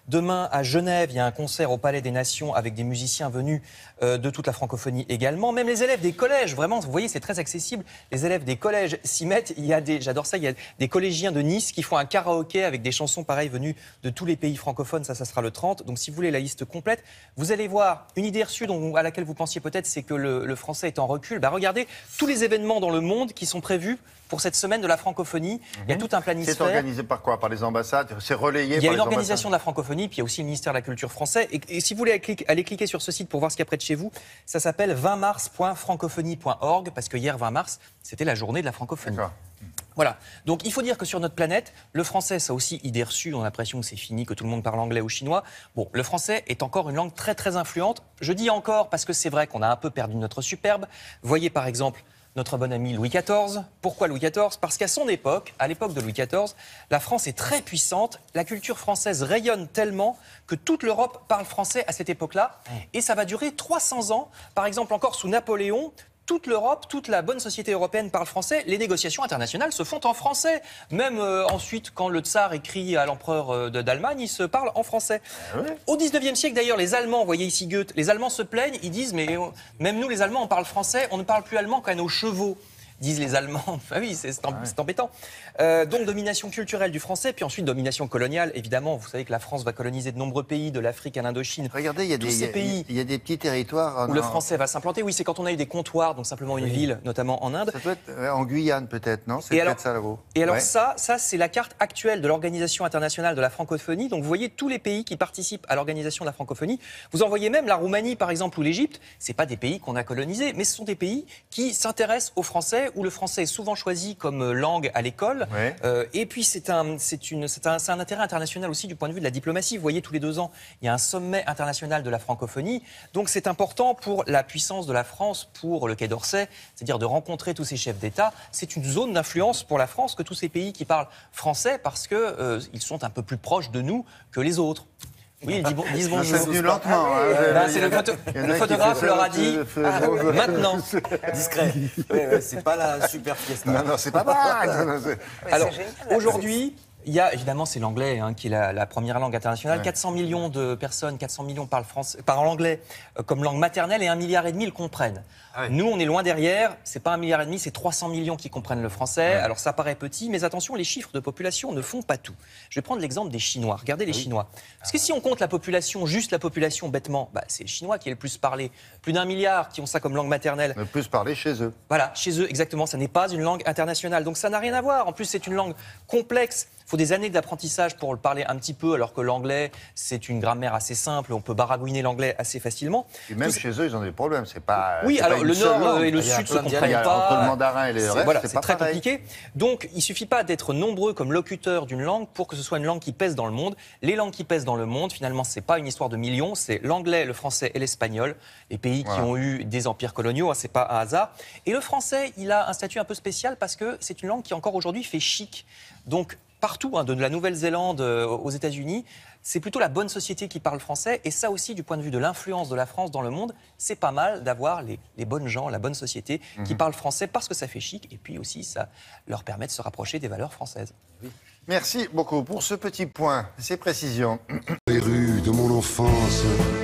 Demain, à Genève, il y a un concert au Palais des Nations avec des musiciens venus euh, de toute la francophonie également. Même les élèves des collèges, vraiment, vous voyez, c'est très accessible. Les élèves des collèges s'y mettent. Il y a des, j'adore ça, il y a des collégiens de Nice qui font un karaoké avec des chansons pareilles venues de tous les pays francophones. Ça, ça sera le trente. Donc, si vous voulez la liste complète, vous allez voir une idée reçue dont, à laquelle vous pensiez peut-être, c'est que le, le français est en recul. Bah, regardez tous les événements dans le monde qui sont prévus pour cette semaine de la francophonie. Mmh. Il y a tout un planisphère. C'est organisé par quoi? Par les ambassades? C'est relayé par les ambassades? Il y a une organisation de la francophonie, puis il y a aussi le ministère de la Culture français. Et, et si vous voulez aller cliquer, aller cliquer sur ce site pour voir ce qu'il y a près de chez vous, ça s'appelle vingt mars point francophonie point org, parce que hier, vingt mars, c'était la journée de la francophonie. Voilà. Donc, il faut dire que sur notre planète, le français, ça aussi, idée reçue. On a l'impression que c'est fini, que tout le monde parle anglais ou chinois. Bon, le français est encore une langue très, très influente. Je dis encore parce que c'est vrai qu'on a un peu perdu notre superbe. Voyez, par exemple, notre bon ami Louis quatorze. Pourquoi Louis quatorze? Parce qu'à son époque, à l'époque de Louis quatorze, la France est très puissante. La culture française rayonne tellement que toute l'Europe parle français à cette époque-là. Et ça va durer trois cents ans. Par exemple, encore sous Napoléon, toute l'Europe, toute la bonne société européenne parle français. Les négociations internationales se font en français. Même euh, ensuite, quand le tsar écrit à l'empereur euh, d'Allemagne, il se parle en français. Ah ouais. Au dix-neuvième siècle, d'ailleurs, les Allemands, vous voyez ici Goethe, les Allemands se plaignent, ils disent, mais euh, même nous, les Allemands, on parle français, on ne parle plus allemand qu'à nos chevaux. Disent les Allemands. Ah oui, c'est ah ouais. embêtant. Euh, donc, domination culturelle du français, puis ensuite domination coloniale. Évidemment, vous savez que la France va coloniser de nombreux pays, de l'Afrique à l'Indochine. Regardez, il y a des, ces pays il y a des petits territoires où le français va s'implanter. Oui, c'est quand on a eu des comptoirs, donc simplement une oui. ville, notamment en Inde. Ça doit être en Guyane, peut-être, non? C'est peut-être ça, là-haut. Et alors, ouais. ça, ça c'est la carte actuelle de l'Organisation internationale de la francophonie. Donc, vous voyez tous les pays qui participent à l'Organisation de la francophonie. Vous en voyez même la Roumanie, par exemple, ou l'Égypte. C'est pas des pays qu'on a colonisés, mais ce sont des pays qui s'intéressent au français, où le français est souvent choisi comme langue à l'école. Ouais. Euh, et puis, c'est un, c'est une, c'est un, c'est un intérêt international aussi du point de vue de la diplomatie. Vous voyez, tous les deux ans, il y a un sommet international de la francophonie. Donc, c'est important pour la puissance de la France, pour le Quai d'Orsay, c'est-à-dire de rencontrer tous ces chefs d'État. C'est une zone d'influence pour la France que tous ces pays qui parlent français parce qu'ils euh, sont un peu plus proches de nous que les autres. Oui, ils disent, bon, disent bonjour. C'est venu lentement. Hein. Euh, ben, c'est le, photo, le photographe leur a dit ah, maintenant. Discret. Oui, oui, c'est pas la super fiesta. Non, non, c'est pas mal. Alors, aujourd'hui, il y a, évidemment, c'est l'anglais hein, qui est la, la première langue internationale. Ouais. quatre cents millions de personnes, quatre cents millions parlent, français, parlent l'anglais euh, comme langue maternelle et un milliard et demi le comprennent. Ah ouais. Nous, on est loin derrière. C'est pas un milliard et demi, c'est trois cents millions qui comprennent le français. Ouais. Alors, ça paraît petit, mais attention, les chiffres de population ne font pas tout. Je vais prendre l'exemple des Chinois. Regardez les oui. Chinois. Parce que si on compte la population, juste la population bêtement, bah, c'est les Chinois qui est le plus parlé. Plus d'un milliard qui ont ça comme langue maternelle. Le plus parlé chez eux. Voilà, chez eux, exactement. Ça n'est pas une langue internationale. Donc, ça n'a rien à voir. En plus, c'est une langue complexe. Il faut des années d'apprentissage pour le parler un petit peu, alors que l'anglais, c'est une grammaire assez simple. On peut baragouiner l'anglais assez facilement. Et même Tout... chez eux, ils ont des problèmes. C'est pas. Oui, c'est alors pas le nord langue. Et le sud se comprennent pas. Entre le mandarin et les restes, voilà, c'est c'est pas très pareil. compliqué. Donc, il suffit pas d'être nombreux comme locuteurs d'une langue pour que ce soit une langue qui pèse dans le monde. Les langues qui pèsent dans le monde, finalement, c'est pas une histoire de millions. C'est l'anglais, le français et l'espagnol, les pays voilà. qui ont eu des empires coloniaux. Hein, c'est pas un hasard. Et le français, il a un statut un peu spécial parce que c'est une langue qui encore aujourd'hui fait chic. Donc partout, hein, de la Nouvelle-Zélande euh, aux États-Unis, c'est plutôt la bonne société qui parle français. Et ça aussi, du point de vue de l'influence de la France dans le monde, c'est pas mal d'avoir les, les bonnes gens, la bonne société mmh. qui parle français parce que ça fait chic. Et puis aussi, ça leur permet de se rapprocher des valeurs françaises. Oui. Merci beaucoup pour ce petit point, ces précisions. Les rues de mon enfance,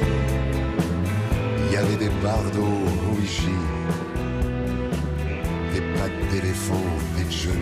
il y avait des bardeaux au Vichy, des pattes d'éléphants, des jeunes.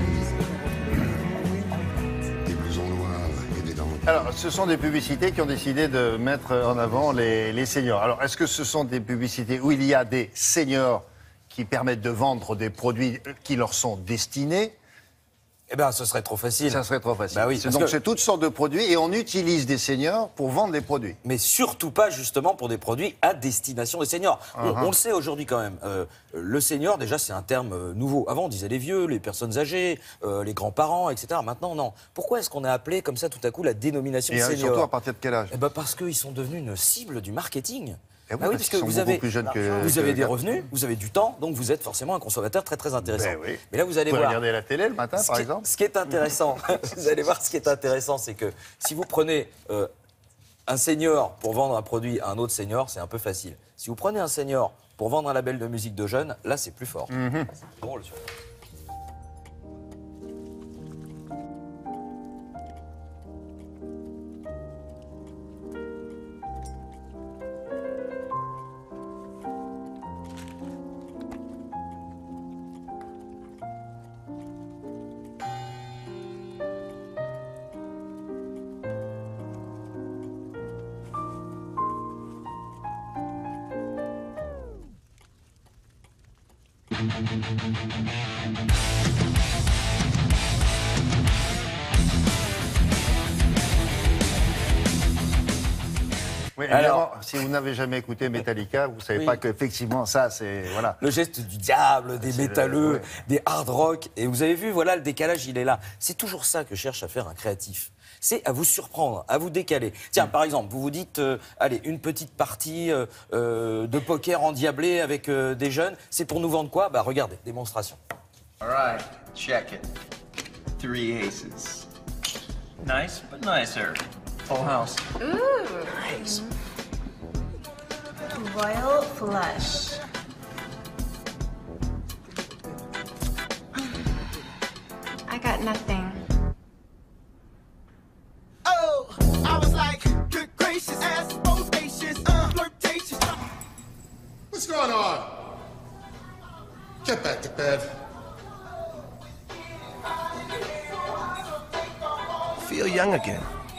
Alors, ce sont des publicités qui ont décidé de mettre en avant les, les seniors. Alors, est-ce que ce sont des publicités où il y a des seniors qui permettent de vendre des produits qui leur sont destinés? Eh bien, ce serait trop facile. Ça serait trop facile. Bah oui, donc, que... c'est toutes sortes de produits et on utilise des seniors pour vendre des produits. Mais surtout pas, justement, pour des produits à destination des seniors. Uh-huh. on, on le sait aujourd'hui quand même. Euh, le senior, déjà, c'est un terme euh, nouveau. Avant, on disait les vieux, les personnes âgées, euh, les grands-parents, et cetera. Maintenant, non. Pourquoi est-ce qu'on a appelé comme ça, tout à coup, la dénomination et senior? Surtout à partir de quel âge? Eh ben, parce qu'ils sont devenus une cible du marketing. Eh oui, bah oui, parce, parce que vous avez, plus jeunes que, vous avez que... des revenus, vous avez du temps, donc vous êtes forcément un consommateur très très intéressant. Ben oui. Mais là, vous allez vous voir. Regarder la télé le matin, ce par qui, exemple. Ce qui est intéressant, vous allez voir, ce qui est intéressant, c'est que si vous prenez euh, un senior pour vendre un produit à un autre senior, c'est un peu facile. Si vous prenez un senior pour vendre un label de musique de jeunes, là, c'est plus fort. Mm-hmm. C'est drôle. Oui, Alors- évidemment, si vous n'avez jamais écouté Metallica, vous ne savez Oui. pas qu'effectivement, ça, c'est. Voilà. Le geste du diable, des C'est le- métalleux, ouais. des hard rock. Et vous avez vu, voilà, le décalage, il est là. C'est toujours ça que cherche à faire un créatif. C'est à vous surprendre, à vous décaler. Tiens, par exemple, vous vous dites, euh, allez, une petite partie euh, euh, de poker endiablé avec euh, des jeunes, c'est pour nous vendre quoi? Bah regardez, démonstration. All right, check it. Three aces. Nice, but nicer. Full house. Ooh. Nice. Royal flush. I got nothing. Oh, I was like, good gracious, ass both spacious, uh, flirtatious. What's going on? Get back to bed. Feel young again.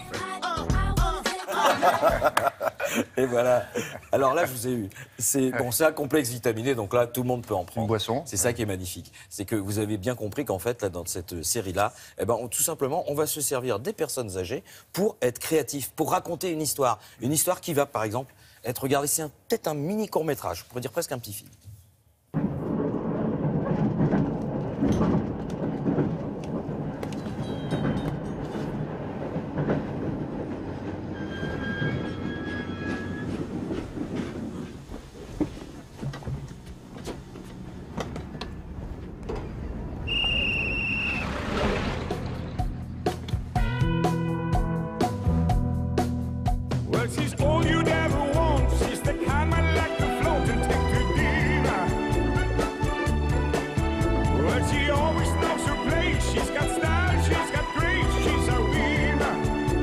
Et voilà. Alors là, je vous ai eu. C'est bon, c'est un complexe vitaminé, donc là, tout le monde peut en prendre. Une boisson. C'est ça qui est magnifique. C'est que vous avez bien compris qu'en fait, là, dans cette série-là, eh ben, on- tout simplement, on va se servir des personnes âgées pour être créatifs, pour raconter une histoire. Une histoire qui va, par exemple, être regardée. C'est un- peut-être un mini court-métrage, je pourrais dire presque un petit film. Well, she's all you'd ever want. She's the kind I like to float and take to dinner. Well, she always knows her place. She's got style, she's got grace, she's a winner.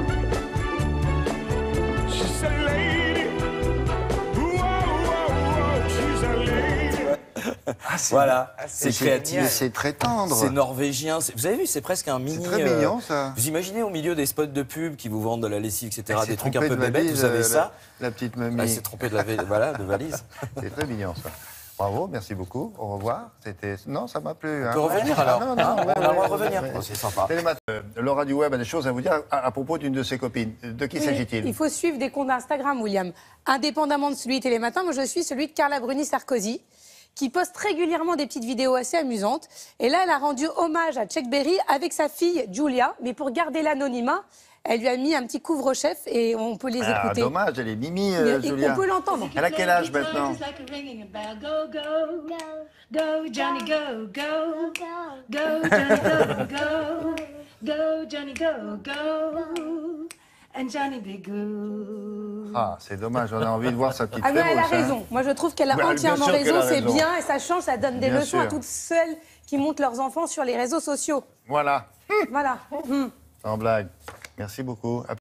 She's a lady. Whoa, whoa, whoa, she's a lady. Voilà, ah, c'est c'est créatif. génial. C'est très tendre. C'est norvégien. c'est- Vous avez vu, c'est presque un mini. très mignon, ça. Vous imaginez au milieu des spots de pub qui vous vendent de la lessive, et cetera, Elle s'est des trucs un trompée peu de bébêtes, valise, vous avez euh, ça. La, la petite mamie. Elle s'est trompée de, la, va- voilà, de valise. C'est très mignon, ça. Bravo, merci beaucoup. Au revoir. C'était. Non, ça m'a plu. On peut revenir, alors. Non, non, Hein, ouais, on a le droit ouais, de revenir. ouais. Oh, c'est sympa. Télémat- euh, Laura du Web a des choses à vous dire à, à propos d'une de ses copines. De qui Oui, s'agit-il? Il faut suivre des comptes Instagram, William. Indépendamment de celui de Télématin, moi je suis celui de Carla Bruni Sarkozy, qui poste régulièrement des petites vidéos assez amusantes. Et là, elle a rendu hommage à Chuck Berry avec sa fille Julia, mais pour garder l'anonymat, elle lui a mis un petit couvre-chef et on peut les Ah, écouter. dommage, elle est mimi, euh, Mais Julia. on peut l'entendre. Elle a quel âge maintenant? It's like a ringing a bell. Go, go, go, go, Johnny, go, go, go, Johnny, go, go, go, Johnny, go, go, and Johnny be good. Ah, c'est dommage, on a envie de voir sa petite Ah mais elle a fébauche, hein. raison. Moi je trouve qu'elle a Bah, bien entièrement sûr qu'elle raison. a C'est raison. bien et ça change, ça donne des Bien leçons à sûr. toutes celles qui montent leurs enfants sur les réseaux sociaux. Voilà, Voilà. Hmm. sans blague. Merci beaucoup. À